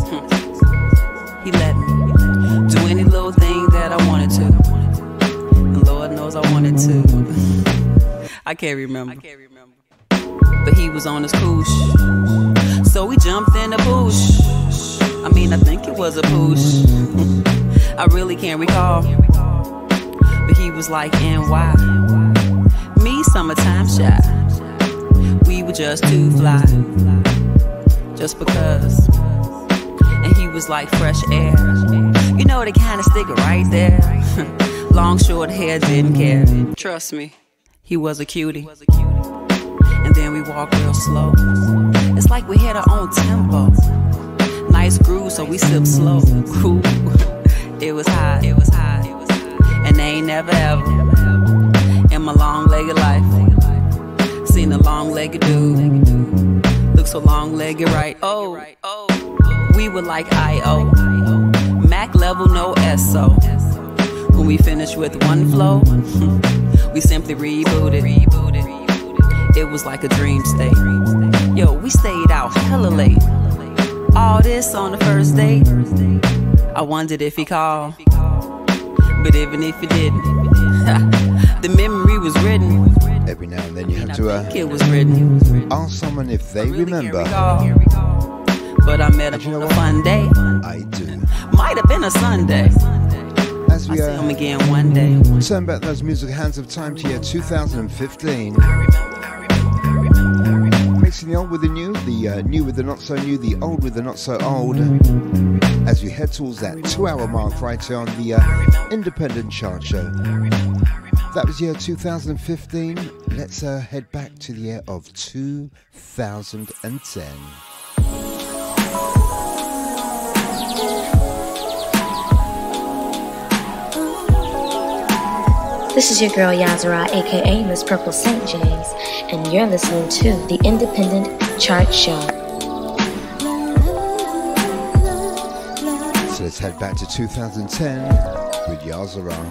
He let me do any little thing that I wanted to. And Lord knows I wanted to. I can't remember. But he was on his coosh. So we jumped in the push. I mean, I think it was a push. I really can't recall. But he was like, NY. Me, summertime shy. We were just too fly. Just because. And he was like fresh air. You know, they kind of stick it right there. Long, short hair, didn't care. Trust me, he was a cutie. And then we walked real slow. It's like we had our own tempo. Nice groove, so we sip slow. Cool. It was high. And they ain't never ever in my long-legged life seen a long-legged dude look so long-legged, right? Oh, we were like I.O. Mac level, no S.O. When we finished with one flow, we simply rebooted. It was like a dream state. Yo, we stayed out hella late. All this on the first date. I wondered if he called, but even if he didn't, the memory was written. Every now and then you have to it was written. Ask someone if they remember. But I met him on a fun day. I do. Might have been a Sunday. As we see him again one day. Turn back those music hands of time to year 2015. Mixing the old with the new new with the not so new, the old with the not so old. As we head towards that 2-hour mark right here on the Independent Chart Show. That was year 2015. Let's head back to the year of 2010. This is your girl Yazara, aka Miss Purple St. James, and you're listening to the Independent Chart Show. So let's head back to 2010 with Yazara.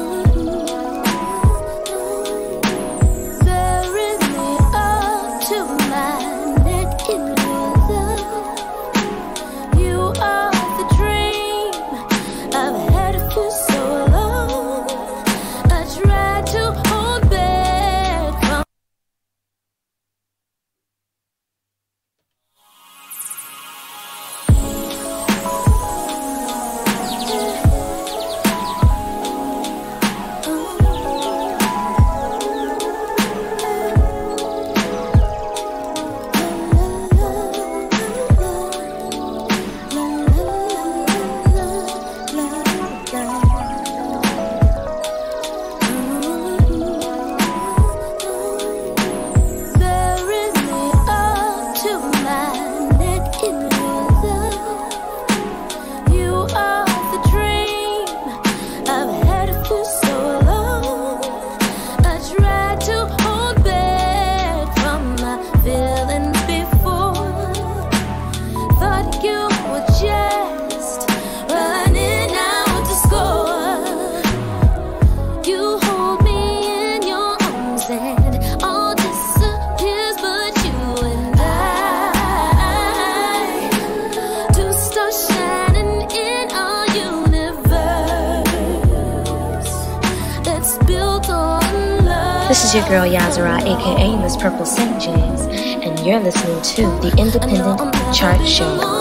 This is your girl Yazara, aka Miss Purple St. James, and you're listening to the Independent Chart Show.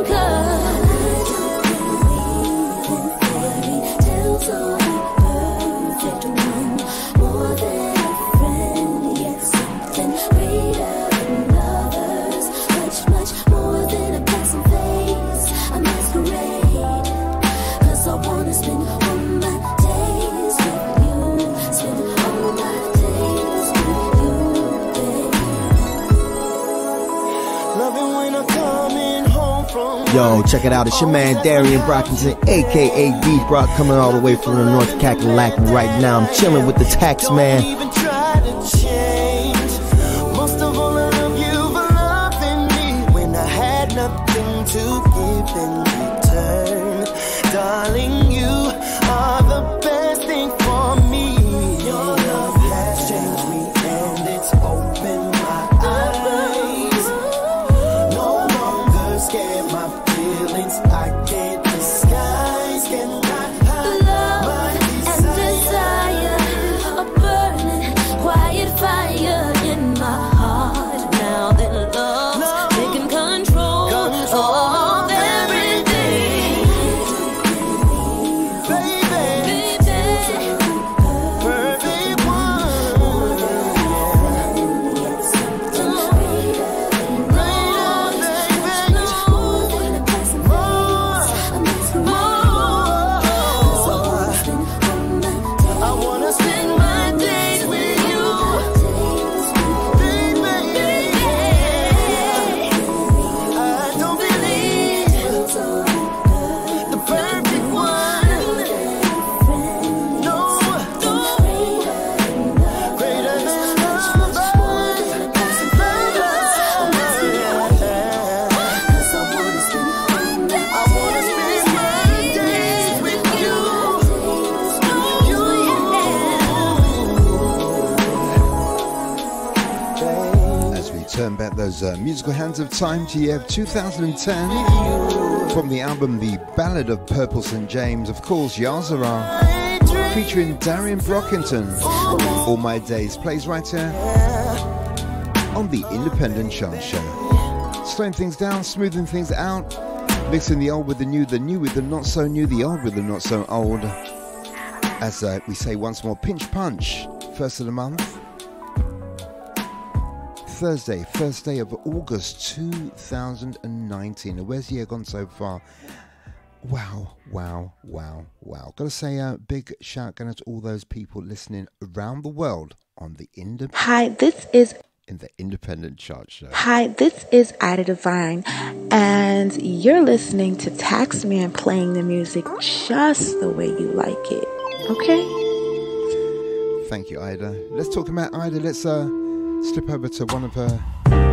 Yo, check it out. It's your man Darian Brockington, aka D Brock, coming all the way from the North Cackalack. Right now, I'm chilling with the Taxman. Most of all, I love you for loving me when I had nothing to give in return. Darling, you are the best thing for me. Your love has changed me and it's opened my eyes. No longer scared, my feelings I can't disguise. Cannot hide my desire. A burning, quiet fire. back those musical hands of time to year 2010 from the album The Ballad of Purple St. James, of course, Yazara, featuring Darian Brockington. All My Days plays right here on the Independent Chart Show. Slowing things down, smoothing things out, mixing the old with the new with the not so new, the old with the not so old. As we say once more, pinch punch, first of the month. Thursday, first day of August 2019. Where's the year gone so far? Wow. Gotta say a big shout out to all those people listening around the world on the in the Independent Chart Show. Hi, this is Ida Divine, and you're listening to Taxman playing the music just the way you like it. Okay? Thank you, Ida. Let's talk about Ida. Let's slip over to one of her.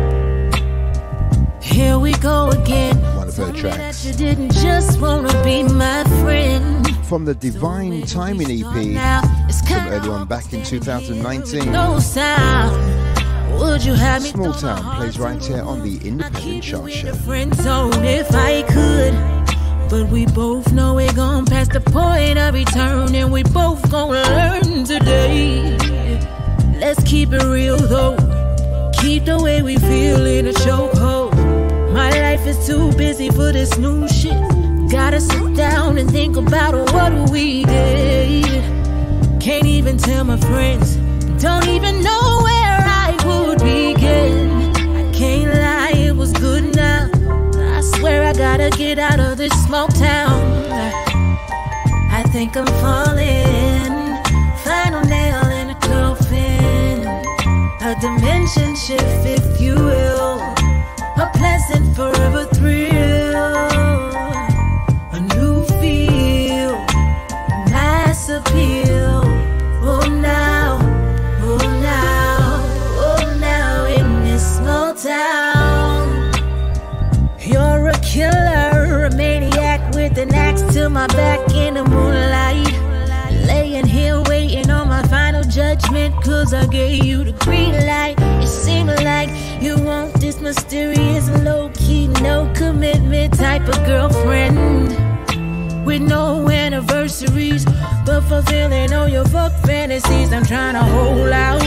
Here we go again. One of her tracks. You didn't just wanna be my friend. From the Divine Timing EP from early on back in 2019. No sound. Would you have me Small Town plays right here on the Independent Chart Show. Friend zone if I could, but we both know we're gone past the point of return, and we both gonna learn today. Let's keep it real though. Keep the way we feel in a chokehold. My life is too busy for this new shit. Gotta sit down and think about what we did. Can't even tell my friends. Don't even know where I would begin. I can't lie, it was good enough. I swear I gotta get out of this small town. I think I'm falling. Final nail in a coffin. A dimension shift, if you will. A pleasant forever thrill. A new feel. Mass appeal. Oh now, oh now, oh now in this small town. You're a killer, a maniac with an axe to my back in the moonlight. Laying here waiting on my final judgment, cause I gave you the green light. It seemed like you want this mysterious, low-key, no commitment type of girlfriend. With no anniversaries, but fulfilling all your fuck fantasies. I'm trying to hold out.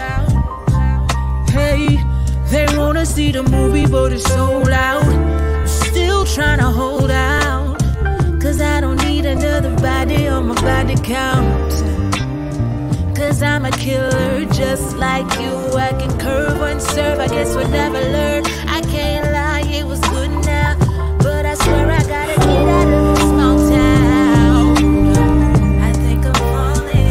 Hey, they wanna see the movie, but it's sold out. I'm still trying to hold out, cause I don't need another body on my body count. Cause I'm a killer just like you. I can curve and serve, I guess we'll never learn. I can't lie, it was good now, but I swear I gotta get out of this small town. I think I'm falling.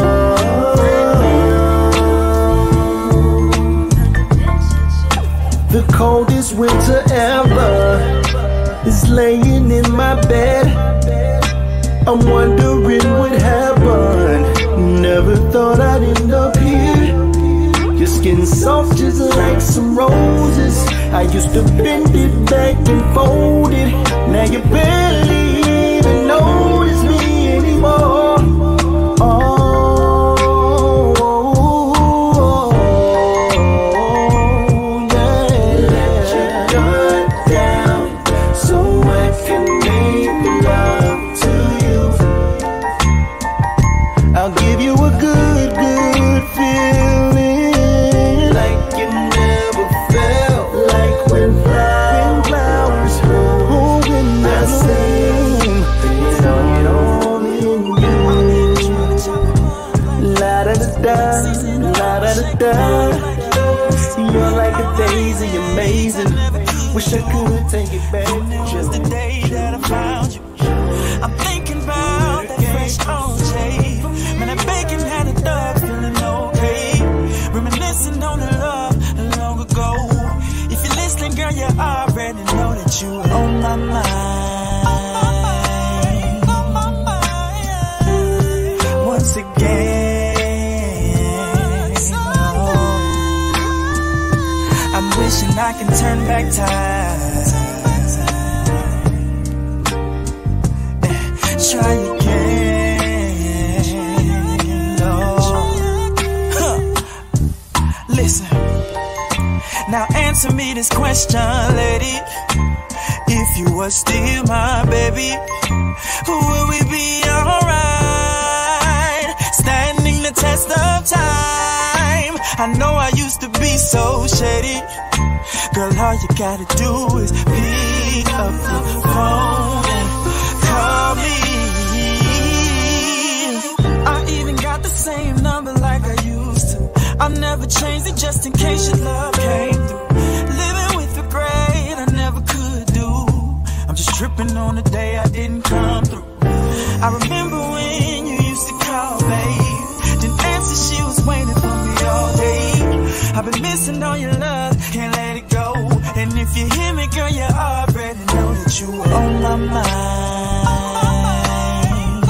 The coldest winter ever is laying in my bed. I'm wondering what happened. Never thought I'd end up here. Your skin soft just like some roses. I used to bend it back and fold it. Now you barely even notice me anymore. You're like a daisy, amazing. Wish I could take it back. Just the day that I found you. I'm thinking about that fresh OJ. Man, that bacon had a dog feeling okay. Reminiscing on the love long ago. If you're listening, girl, you already know that you are on my mind. Once again. Wishing I can turn back time. Try again. No. Listen. Now answer me this question, lady. If you were still my baby, would we be alright? Standing the test of time. I know I used to be so shady. Girl, all you gotta do is pick up the phone and call me. I even got the same number like I used to. I've never changed it just in case your love came through. Living with regret I never could do. I'm just tripping on the day I didn't come through. I remember when you used to call, babe. Didn't answer, she was waiting for me all day. I've been missing all your love, can't let it go. And if you hear me, girl, you already know that you were on my mind.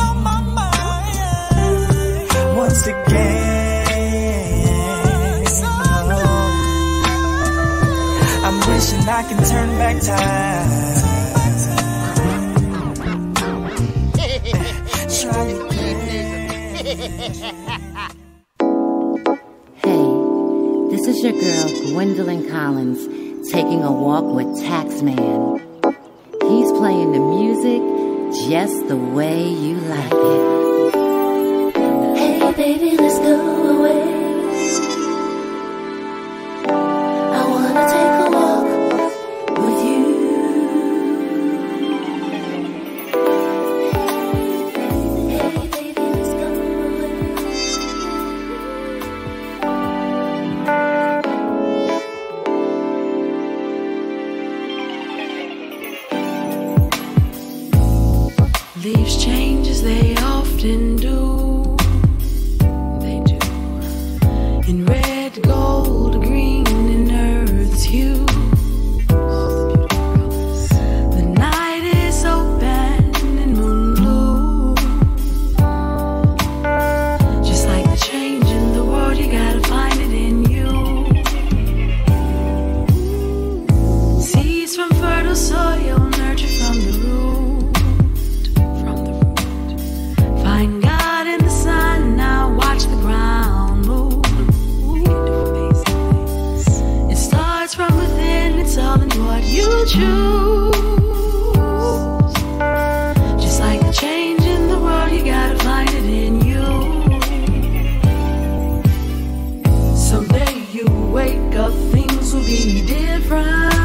Once again, I'm wishing I can turn back time. Hey, this is your girl, Gwendolyn Collins, taking a walk with Taxman. He's playing the music just the way you like it. Hey baby, let's go away. I wanna take a walk with you. Hey baby, let's go away. Leaves change as they often do. They do. In red, gold, green, and earth's hue. The night is open and moon blue. Just like the change in the world, you gotta find it in you. Seeds from fertile soil, nurtured from the root. Find God in the sun, now watch the ground move. It starts from within, it's all in what you choose. Just like the change in the world, you gotta find it in you. Someday you wake up, things will be different.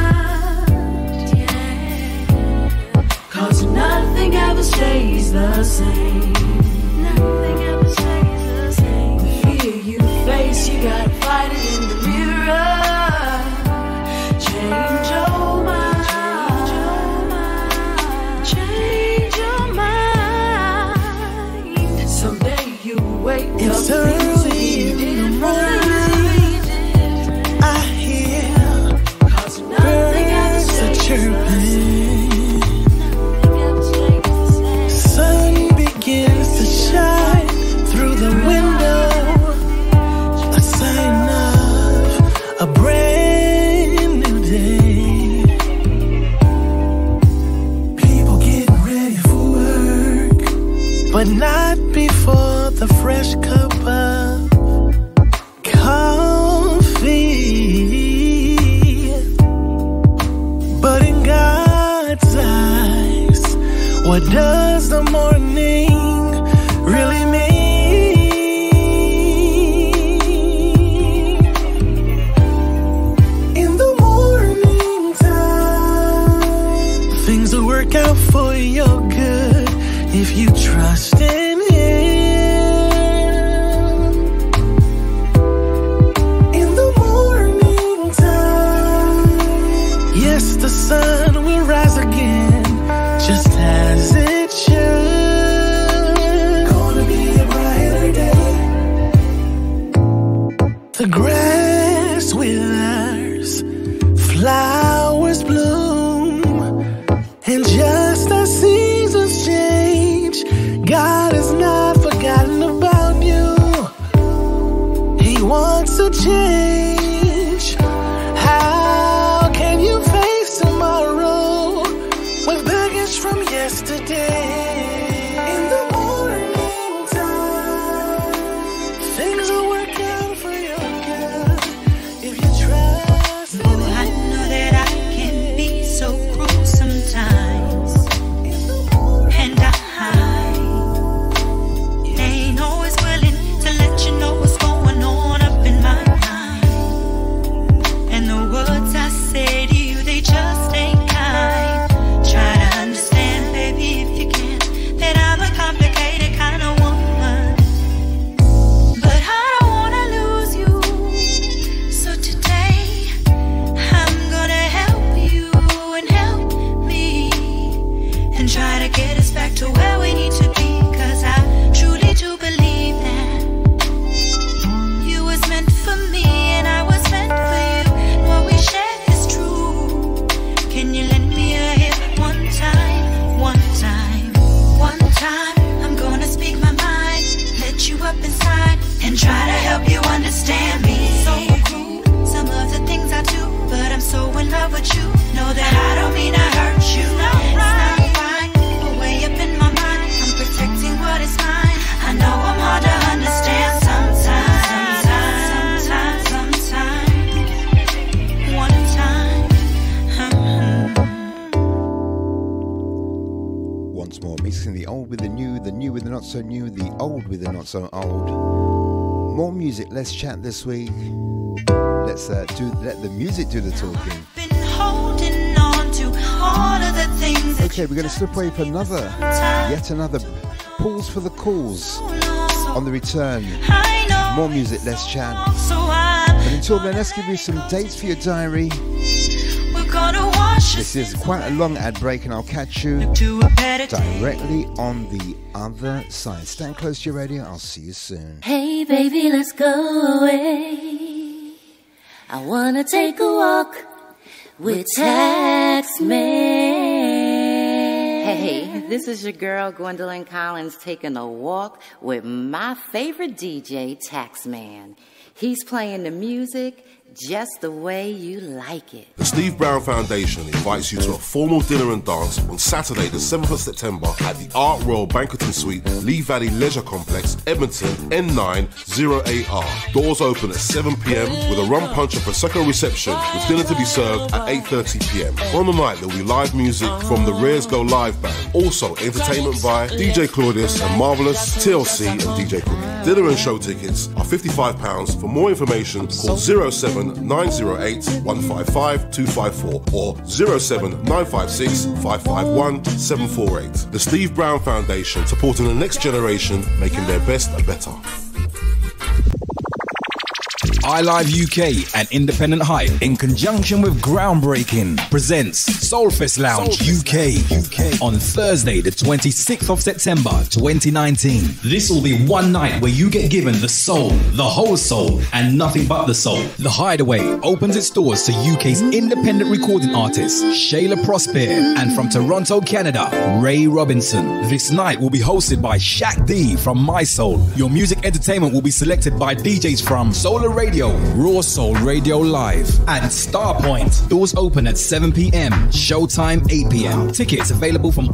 Cause nothing ever stays the same. Nothing ever stays the same. The fear you face, you gotta fight it in the mirror. Change your mind. Change your mind. Someday you wake up, It's early in the morning. I hear birds are chirping. Sun begins to shine through the window, a sign of a brand new day. People getting ready for work, but not before the fresh cup of coffee. But in God's eyes, what does the morning really mean? In the morning time, things will work out for your good if you trust in Him. In the morning time, yes, the sun will rise again, just as it should. Gonna be a brighter day. The grass withers, flowers bloom, and just as seasons change, God has not forgotten about you. He wants to change. How can you face tomorrow with baggage from yesterday? In the morning time, things will work out for your good if you trust in Him. try to help you understand me. So cruel, some of the things I do, but I'm so in love with you. Know that I don't mean to hurt you. It's not right, but way up in my mind, I'm protecting what is mine. I know I'm hard to understand sometimes. One time. Once more, mixing the old with the new with the not so new, the old with the not so old. More music, less chat this week. Let's let the music do the talking. Been holding on to all of the things. Okay, we're going to slip away for yet another pause for the calls on the return. More music, less chat. But until then, let's give you some dates for your diary. This is quite a long ad break, and I'll catch you directly on the other side. Stand close to your radio. I'll see you soon. Hey baby, let's go away. I wanna take a walk with Taxman. Hey, this is your girl Gwendolyn Collins taking a walk with my favorite DJ, Taxman. He's playing the music just the way you like it. The Steve Brown Foundation invites you to a formal dinner and dance on Saturday the 7th of September at the Art Royal Banqueting Suite, Lee Valley Leisure Complex, Edmonton, N9 0AR. Doors open at 7 p.m. with a rum punch and Prosecco reception, with dinner to be served at 8:30 p.m. On the night there will be live music from the Rares Go Live Band. Also entertainment by DJ Claudius and Marvelous, TLC and DJ Cookie. Dinner and show tickets are £55. For more information, call 07908 155 254 or 07956 551 748. The Steve Brown Foundation, supporting the next generation, making their best a better. iLive UK and Independent Hype, in conjunction with Groundbreaking, presents Soulfest Lounge UK on Thursday the 26th of September 2019. This will be one night where you get given the soul, the whole soul, and nothing but the soul. The Hideaway opens its doors to UK's independent recording artist Shayla Prosper, and from Toronto, Canada, Ray Robinson. This night will be hosted by Shaq D from My Soul. Your music entertainment will be selected by DJs from Solar Radio, Raw Soul Radio Live, and Starpoint. Doors open at 7 p.m. Showtime 8 p.m. Tickets available from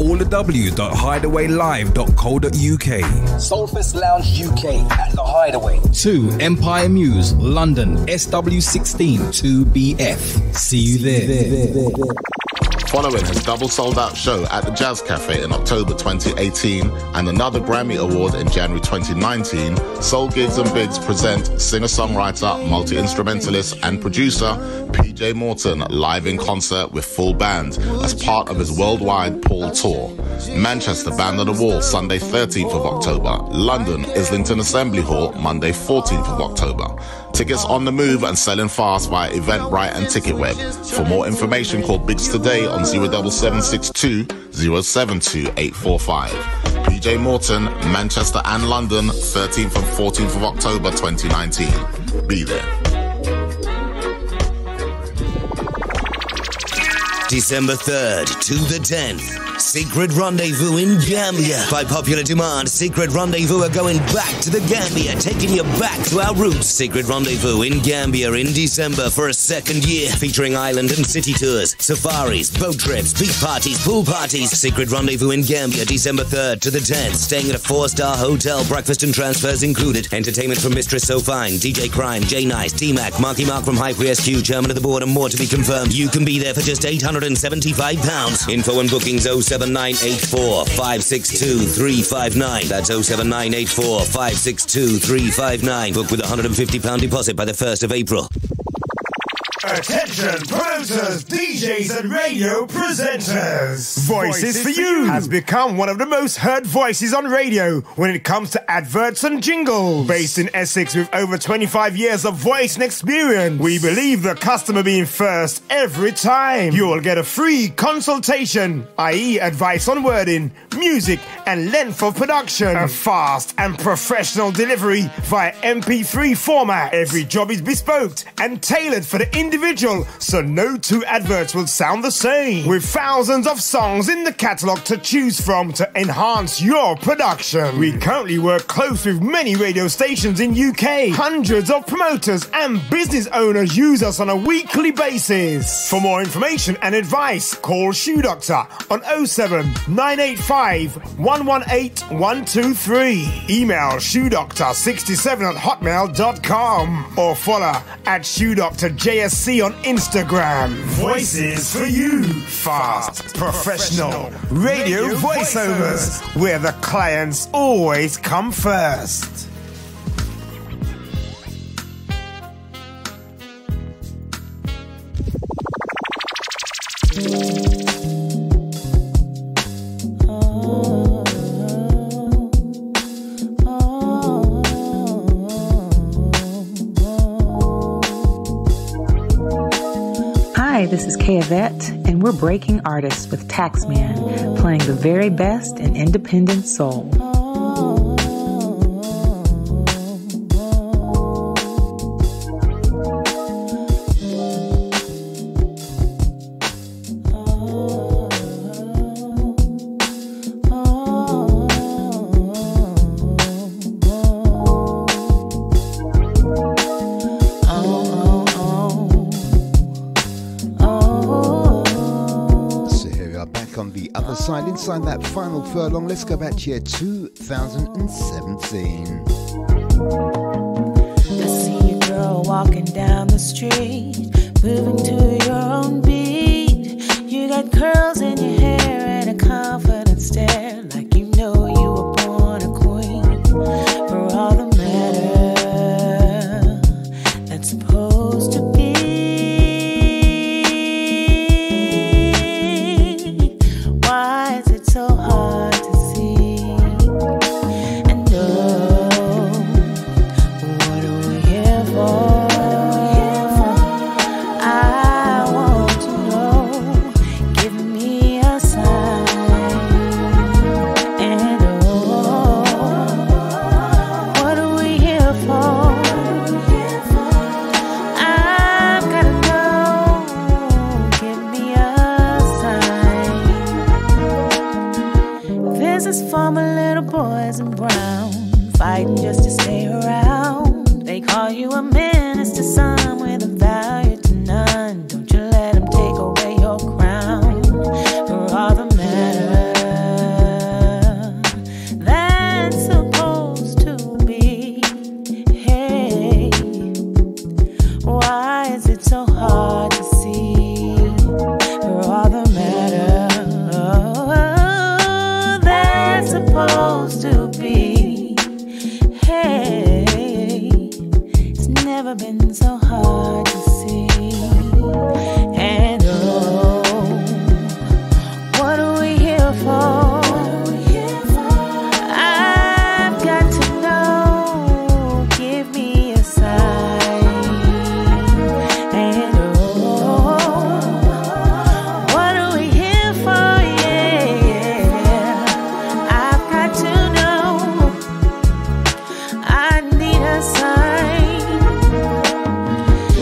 allthew.hideawaylive.co.uk. Soulfest Lounge UK at The Hideaway. 2 Empire Muse, London, SW16 2BF. See you there. Following his double sold-out show at the Jazz Cafe in October 2018 and another Grammy Award in January 2019, Soul Gigs and Bigs present singer-songwriter, multi-instrumentalist and producer PJ Morton live in concert with full band as part of his worldwide Paul Tour. Manchester, Band on the Wall, Sunday 13th of October. London, Islington Assembly Hall, Monday 14th of October. Tickets on the move and selling fast via Eventbrite and Ticketweb. For more information, call Biggs today on 07762 072 845. PJ Morton, Manchester and London, 13th and 14th of October 2019. Be there. December 3rd to the 10th. Secret Rendezvous in Gambia. By popular demand, Secret Rendezvous are going back to the Gambia, taking you back to our roots. Secret Rendezvous in Gambia in December for a second year, featuring island and city tours, safaris, boat trips, beach parties, pool parties. Secret Rendezvous in Gambia, December 3rd to the 10th. Staying at a 4-star hotel, breakfast and transfers included. Entertainment from Mistress So Fine, DJ Crime, J Nice, T-Mac, Marky Mark from High PSQ, Chairman of the Board, and more to be confirmed. You can be there for just £875. Info and bookings 07984 562 359. That's 07984 562 359. Book with a £150 deposit by the 1st of April. Attention promoters, DJs and radio presenters. Voices for You has become one of the most heard voices on radio when it comes to adverts and jingles. Based in Essex with over 25 years of voice and experience, we believe the customer being first every time. You'll get a free consultation, i.e. advice on wording, music and length of production. A fast and professional delivery via MP3 format. Every job is bespoke and tailored for the individual individual, so no two adverts will sound the same. With thousands of songs in the catalogue to choose from to enhance your production. We currently work close with many radio stations in UK. Hundreds of promoters and business owners use us on a weekly basis. For more information and advice, call Shoe Doctor on 07 985 118 123. Email shoedoctor67@hotmail.com or follow at ShoeDoctorJSC on Instagram. Voices for you. Fast, professional radio voiceovers where the clients always come first. Hi, this is Kay Yvette, and we're breaking artists with Taxman, playing the very best in independent soul. Inside that final furlong, let's go back to year 2017. I see you, girl, walking down the street, moving to your own beat. You got curls in your hair and a confident stare, like you know you were born a queen. For all the matter that's supposed to be. Why is it so hard to see? And oh, what are we here for? I want to know. Give me a sign. And oh, what are we here for? I've gotta know. Give me a sign. This is for my little boys in brown, fighting just to stay around. They call you a menace to some with a value to none. Don't you let them take away your crown. For all the matter that's supposed to be. Hey, why is it so hard to see? For all the matter that's supposed to be. Hey, it's never been so hard to see. And oh, what are we here for? I've got to know. Give me a sign. And oh, what are we here for? Yeah, I've got to know. I need a sign.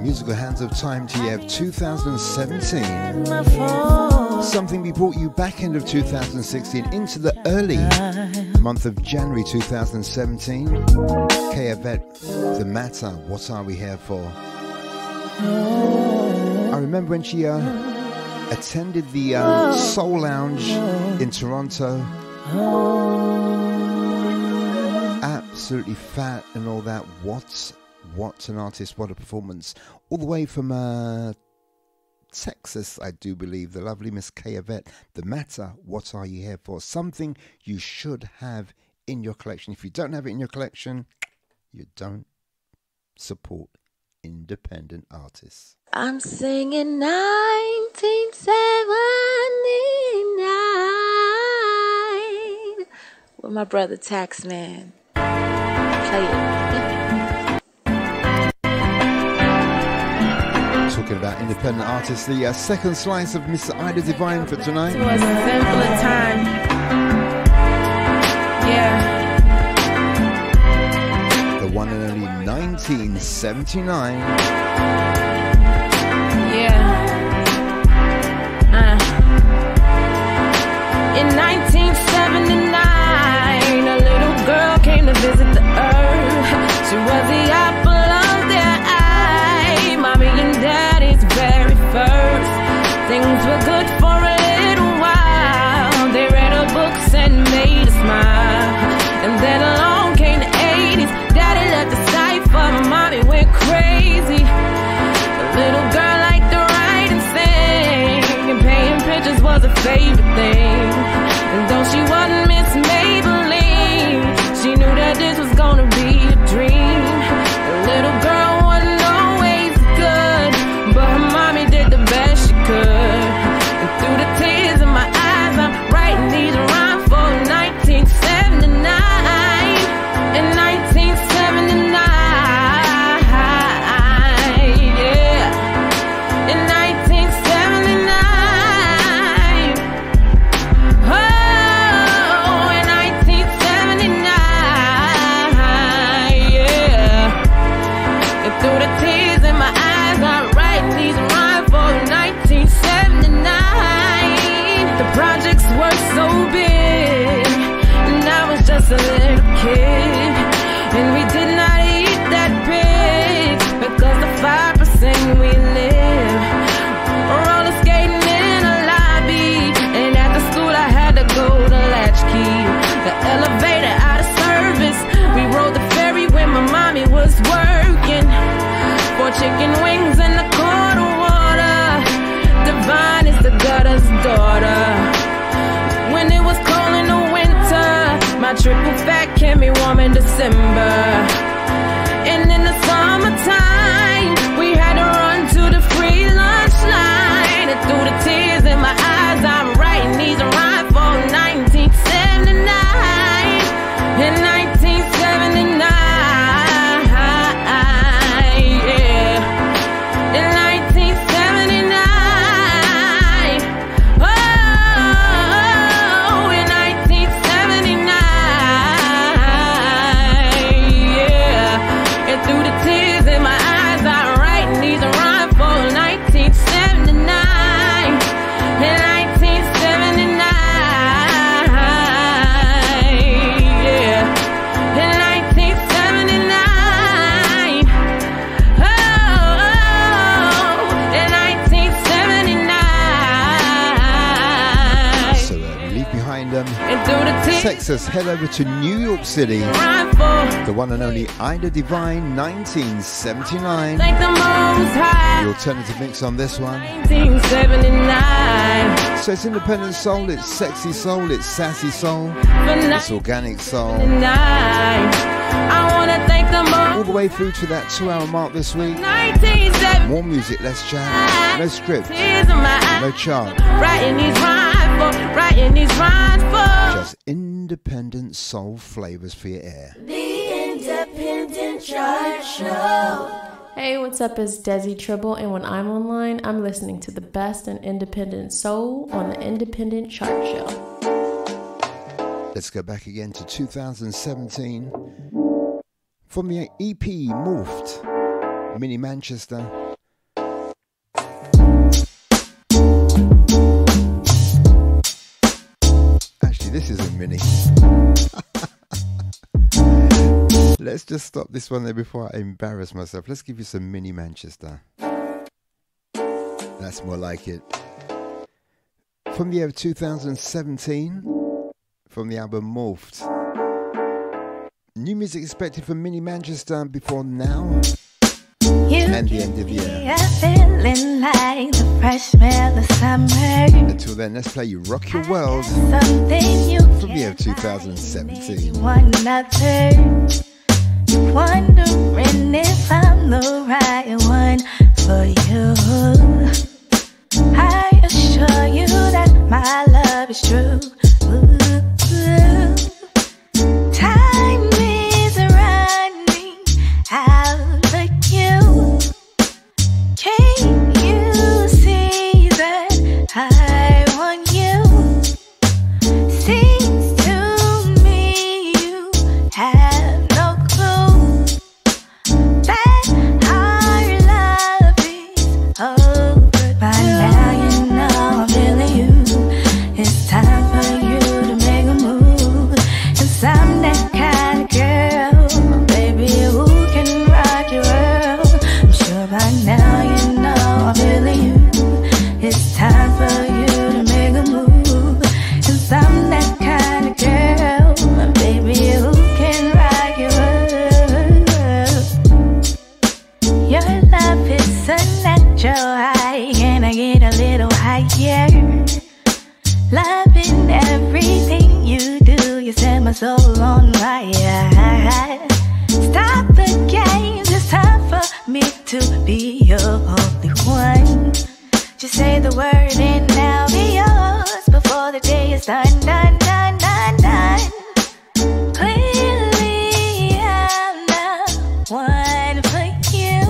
musical hands of time to year of 2017. Something we brought you back end of 2016 into the early month of January 2017. Kea Vet, The Matter, What Are We Here For? I remember when she attended the Soul Lounge in Toronto. Absolutely fat and all that. What an artist, what a performance. All the way from Texas, I do believe, the lovely Miss Kea Vet. The Matter, What Are You Here For? Something you should have in your collection. If you don't have it in your collection, you don't support independent artists. I'm singing 1979 with my brother Taxman. Play it. Talking about independent artists, the second slice of Mr. Ida Divine for tonight. It was a simpler time. Yeah. The one and only 1979. Yeah. In 1979, a little girl came to visit the earth. She was the apple of their eye, mommy and daddy's very first. Things were good for a little while. They read her books and made her smile. And then along came the 80s. Daddy left the cipher, mommy went crazy. The little girl liked to write and sing, and painting pictures was her favorite thing. And though she wasn't Miss Maybelline, she knew that this was gonna be a dream. The little girl wasn't always good, but her mommy did the best she could. And through the tears in my eyes, I'm writing these rhymes for 1979. In 1979, yeah. In 1979, oh, in 1979, yeah. And through the tears in my eyes, I'm writing these rhymes for 1979. The projects were so big, and I was just a little kid. And we did not eat that big, because the 5% we live. Roller skating in a lobby, and at the school I had to go to latchkey. The elevator out of service, we rode the ferry when my mommy was working. 4 chicken wings and a quart of water. Divine is the gutter's daughter. When it was cold in the winter, my triple fat kept me warm in December. And in the summertime, we had to run to the free lunch line. And through the tears in my eyes, I'm writing these rhymes for 1979. In 1979, yeah. In 1979, oh, in 1979, yeah. And through the tears in my eyes, I'm writing these rhymes for 1979. In 1979, yeah. In 1979, oh, in 1979. So leave behind them And through the tears, Texas, head over to New York City. rhyme for The one and only Ida Divine, 1979. thank the Most High. The alternative mix on this one. 1979. So it's independent soul, it's sexy soul, it's sassy soul, it's organic soul. I wanna thank the Most All the way through to that 2-hour mark this week. 1979. More music, less chat, no script, Tears in my eyes. no chart. Writing these rhymes for, writing these rhymes for. Just independent soul flavors for your ear. The Independent Chart Show. Hey, what's up? It's Desi Tribble, and when I'm online, I'm listening to the best in independent soul on the Independent Chart Show. Let's go back again to 2017. From the EP Morphed, Mini Manchester, This isn't mini. Let's just stop this one there before I embarrass myself. Let's give you some mini Manchester. That's more like it. From the year of 2017, from the album Morphed. New music expected from Mini Manchester before now and the end of the year. Feeling like the fresh smell of summer. Until then, let's play you Rock Your World from the year of 2017. One another, wondering if I'm the right one for you. I assure you that my love is true. Time is running out for you. Can't you see that I want you? Seems to me you have no clue that our love is over. By now you know I'm feeling you. It's time for you to make a move. 'Cause I'm that kind of girl, baby, who can rock your world. I'm sure by now you know I'm feeling you. It's time for you to make a move. 'Cause I'm that kind of girl, baby, who can rock your world. Your love is a natural high. Can I get a little higher? Loving everything you do, you set my soul on fire. Stop the games, it's time for me to be your only one. Just say the word and I'll be yours before the day is done, done, done, done, done. Clearly I'm the one for you.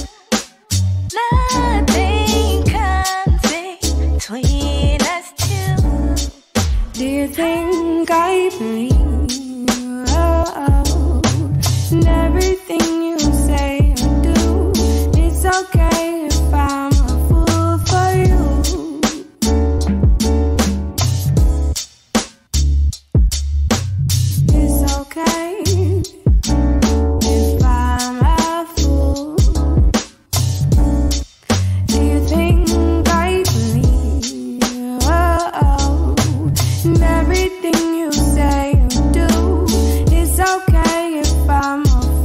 Nothing comes between us two. Do you think I believe in everything you say and do? It's okay if I'm a fool for you. It's okay if I'm a fool. Do you think I believe in everything you say and do? It's okay if I'm a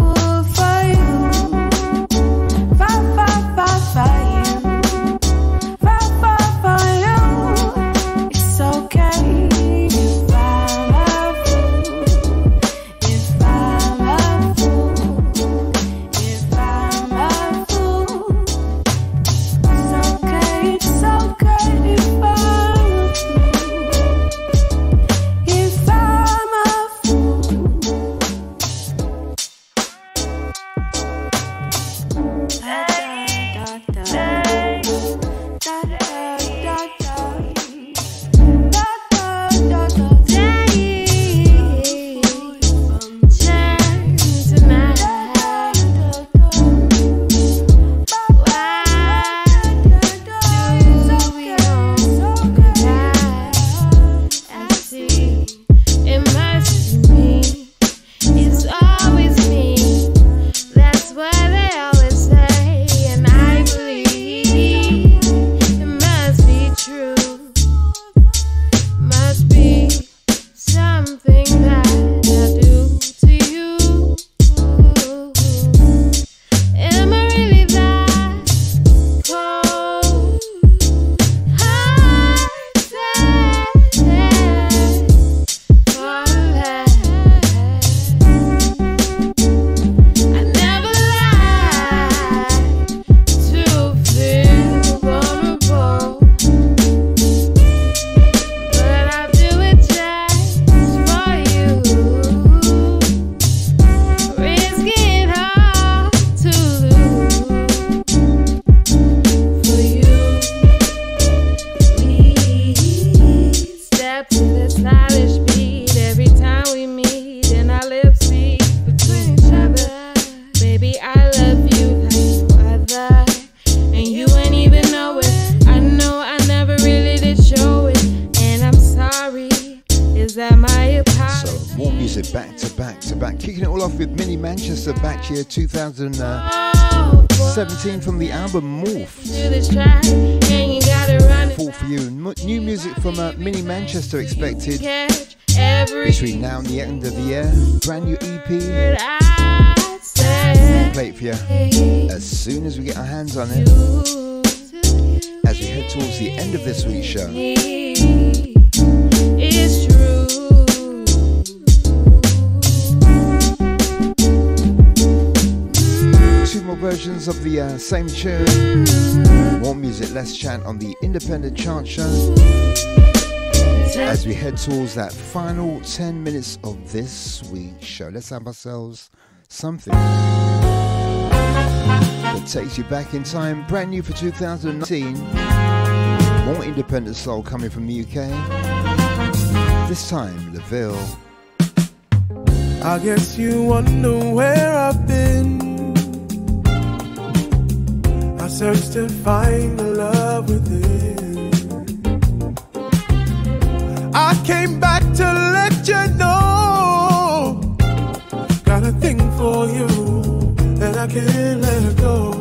at my apology. So more music back to back to back. Kicking it all off with Mini Manchester back here 2017 from the album Morphed. Fall for you. New music from Mini Manchester expected between now and the end of the year. Brand new EP. Play it for you as soon as we get our hands on it. As we head towards the end of this week's show. It's true. Two more versions of the same tune. More music, less chat on the independent chart show. As we head towards that final 10 minutes of this week's show. Let's have ourselves something that takes you back in time. Brand new for 2019. More independent soul coming from the UK. This time, LaVille. I guess you wonder where I've been. I searched to find the love within. I came back to let you know. Got a thing for you, and I can't let it go.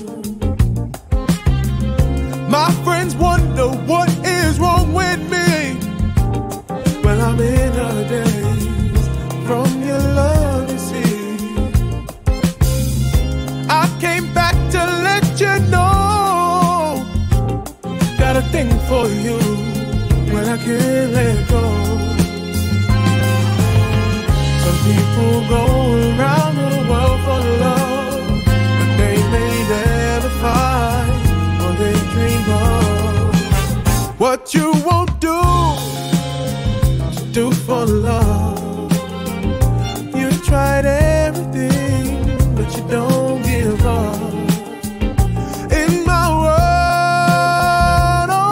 My friends wonder what is wrong with me. Well, I'm in a daze from your love, you see. I came back to let you know. Got a thing for you, well, I can't let it go. Some people go around the world for love, but they may never find what they dream of. What you won't do for love. You tried everything, but you don't give up. In my world,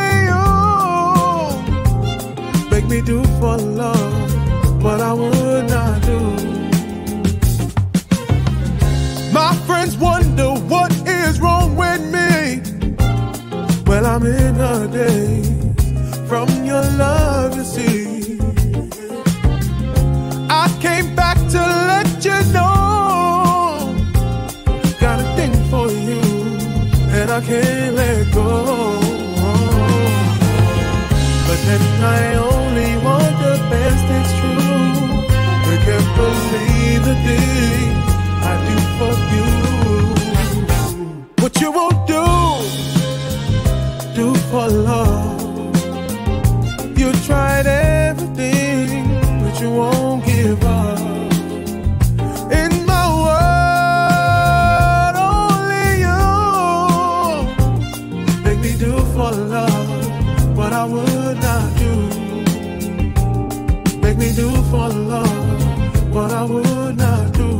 only you make me do for love what I would not do. My friends wonder what is wrong with me. Well, I'm in a daze from your love, you see. I came back to let you know. Got a thing for you, and I can't let go. But then I only want the best, it's true. I can't believe the things I do for you. What you won't do for love. You tried everything, but you won't give up. In my world, only you make me do for love what I would not do. Make me do for love what I would not do.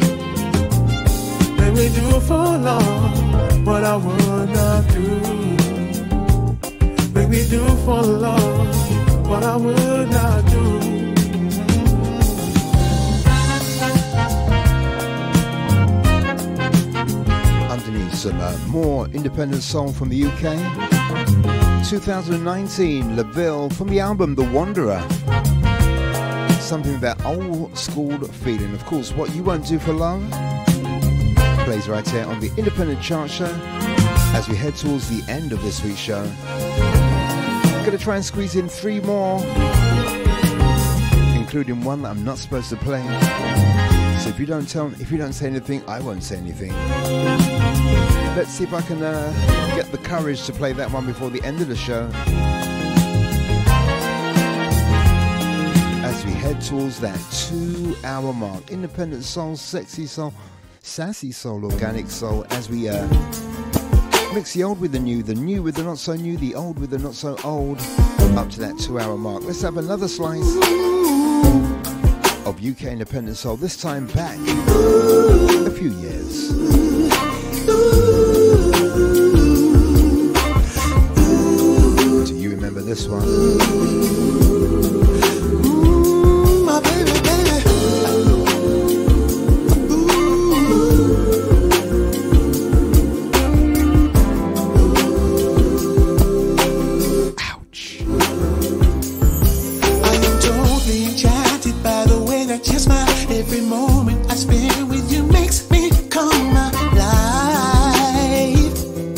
Make me do for love what I would not do. Make me do for love what I would not do. Underneath some more independent soul from the UK. 2019, LaVille from the album The Wanderer. Something about old school feeling. Of course, What You Won't Do for Love plays right here on the independent chart show as we head towards the end of this week's show. Gonna try and squeeze in 3 more, including one that I'm not supposed to play. So if you don't say anything, I won't say anything. Let's see if I can get the courage to play that one before the end of the show. As we head towards that 2-hour mark, independent soul, sexy soul, sassy soul, organic soul, as we mix the old with the new with the not so new, the old with the not so old, up to that 2-hour mark. Let's have another slice of UK independent soul, this time back a few years. Do you remember this one? My baby, baby. Ouch. I enjoy spend with you makes me come alive.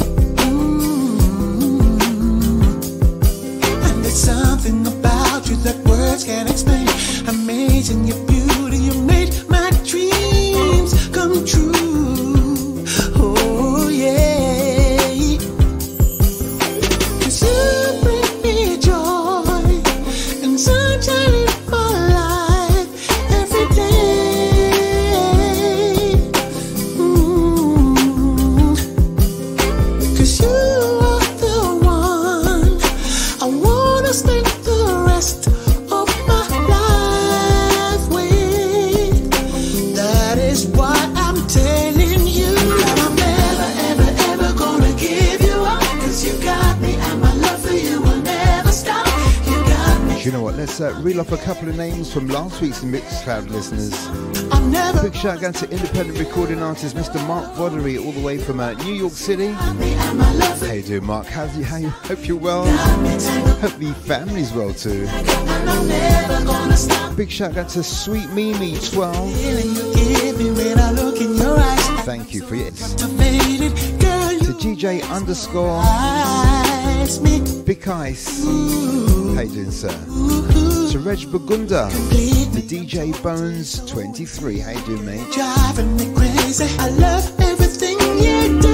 And there's something about you that words can't explain. Amazing, your beauty, you made my dreams come true. Oh yeah, 'cause you bring me joy and sunshine in my life every day. 'Cause you are the one I wanna spend the rest of my life with. That is why I'm telling you that I'm never, ever, ever gonna give you up. 'Cause you got me and my love for you will never stop. You got me. You know what? Let's reel off a couple of names from last week's Mixcloud listeners. I'm never. Big shout out to independent recording artist Mr. Mark Boddery, all the way from New York City. How you doing, Mark? How you? Hope you're well. Hope the family's well too. Big shout out to Sweet Mimi 12. Give me when I look in your eyes. Thank you for it. Captivated, girl, you To DJ underscore eyes me. Big Ice. How you doing, sir? To Reg Bagunda. To DJ Bones 23. How you doing, mate? Driving me crazy. I love everything you do.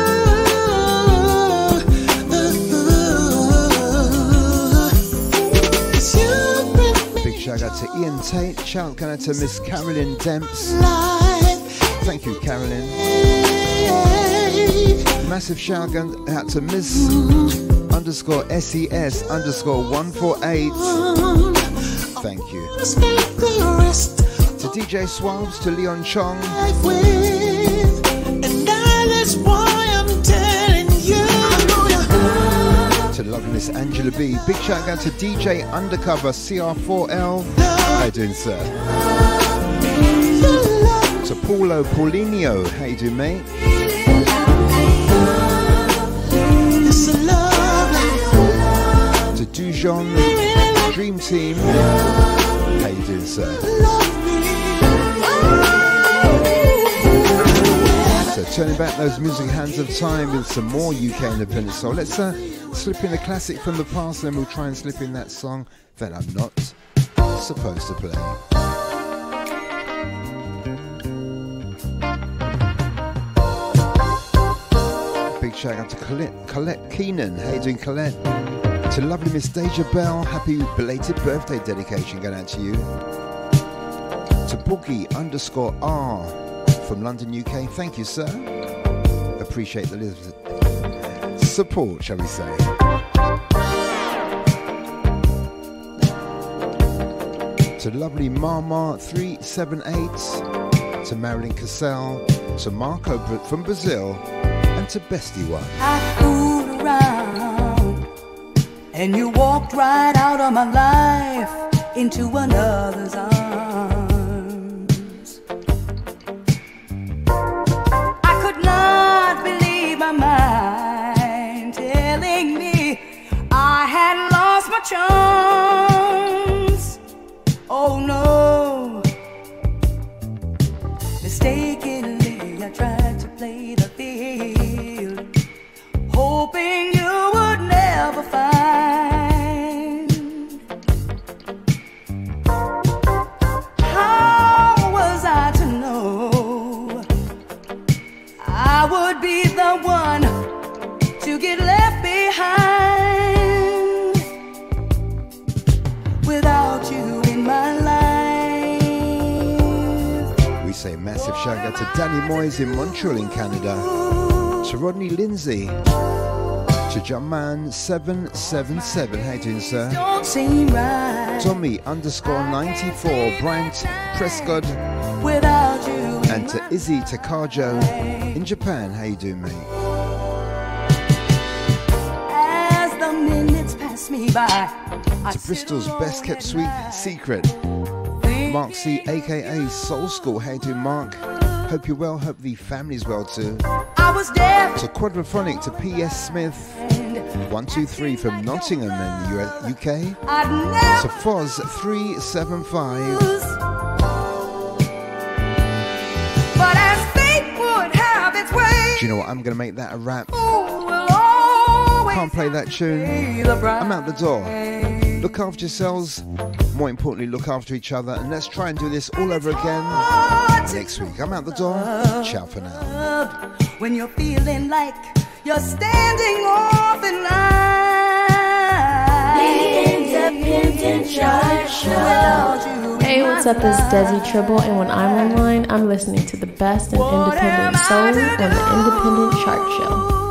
Big shout out to Ian Tate. Shout out to Miss Carolyn Demps. Thank you, Carolyn. Massive shout out to Miss underscore SES underscore 148. Thank you. To DJ Swabs, to Leon Chong. And that is why I'm telling you. To Loveliness Angela B. Big shout out to DJ Undercover CR4L. How you doing, sir? To Paulo Paulinho. How you doing, mate? To Dujon Dream Team. How you doing, sir? So turning back those music hands of time with some more UK independent soul. Let's slip in a classic from the past, then we'll try and slip in that song that I'm not supposed to play. Big shout out to Colette Keenan. How you doing, Colette? To lovely Miss Deja Bell, happy belated birthday dedication going out to you. To Boogie underscore R from London, UK. Thank you, sir. Appreciate the support, shall we say. To lovely Mama 378. To Marilyn Cassell. To Marco from Brazil. And to Bestie One. I fooled around and you walked right out of my life into another's arms. I could not believe my mind telling me I had lost my charms. Oh no, mistakenly I tried to play the field, hoping you would never find. How was I to know I would be the one to get left behind without you in my life? We say massive shout out to Danny Moyes in Montreal in Canada. To Rodney Lindsay. To Jumpman 777. How you doing, sir? Don't seem right Tommy underscore 94. Bryant Prescott. without you. And to Izzy Takajo in Japan. How you doing, mate? As the minutes pass me by, To Bristol's best kept sweet secret. Mark C, aka Soul School. How you doing, Mark? Hope you're well. Hope the family's well too. I was deaf. To Quadraphonic. To P.S. Smith. 123 from Nottingham in the UK. I'd never To Foz 375. you know what? I'm going to make that a wrap. Can't play that tune. I'm out the door. Look after yourselves. More importantly, look after each other. And let's try and do this all over again next week. I'm out the door. Ciao for now. When you're feeling like you're standing off in line. The Independent Chart Show. Hey, what's up? It's Desi Tribble, and when I'm online, I'm listening to the best in independent soul on the Independent Chart Show.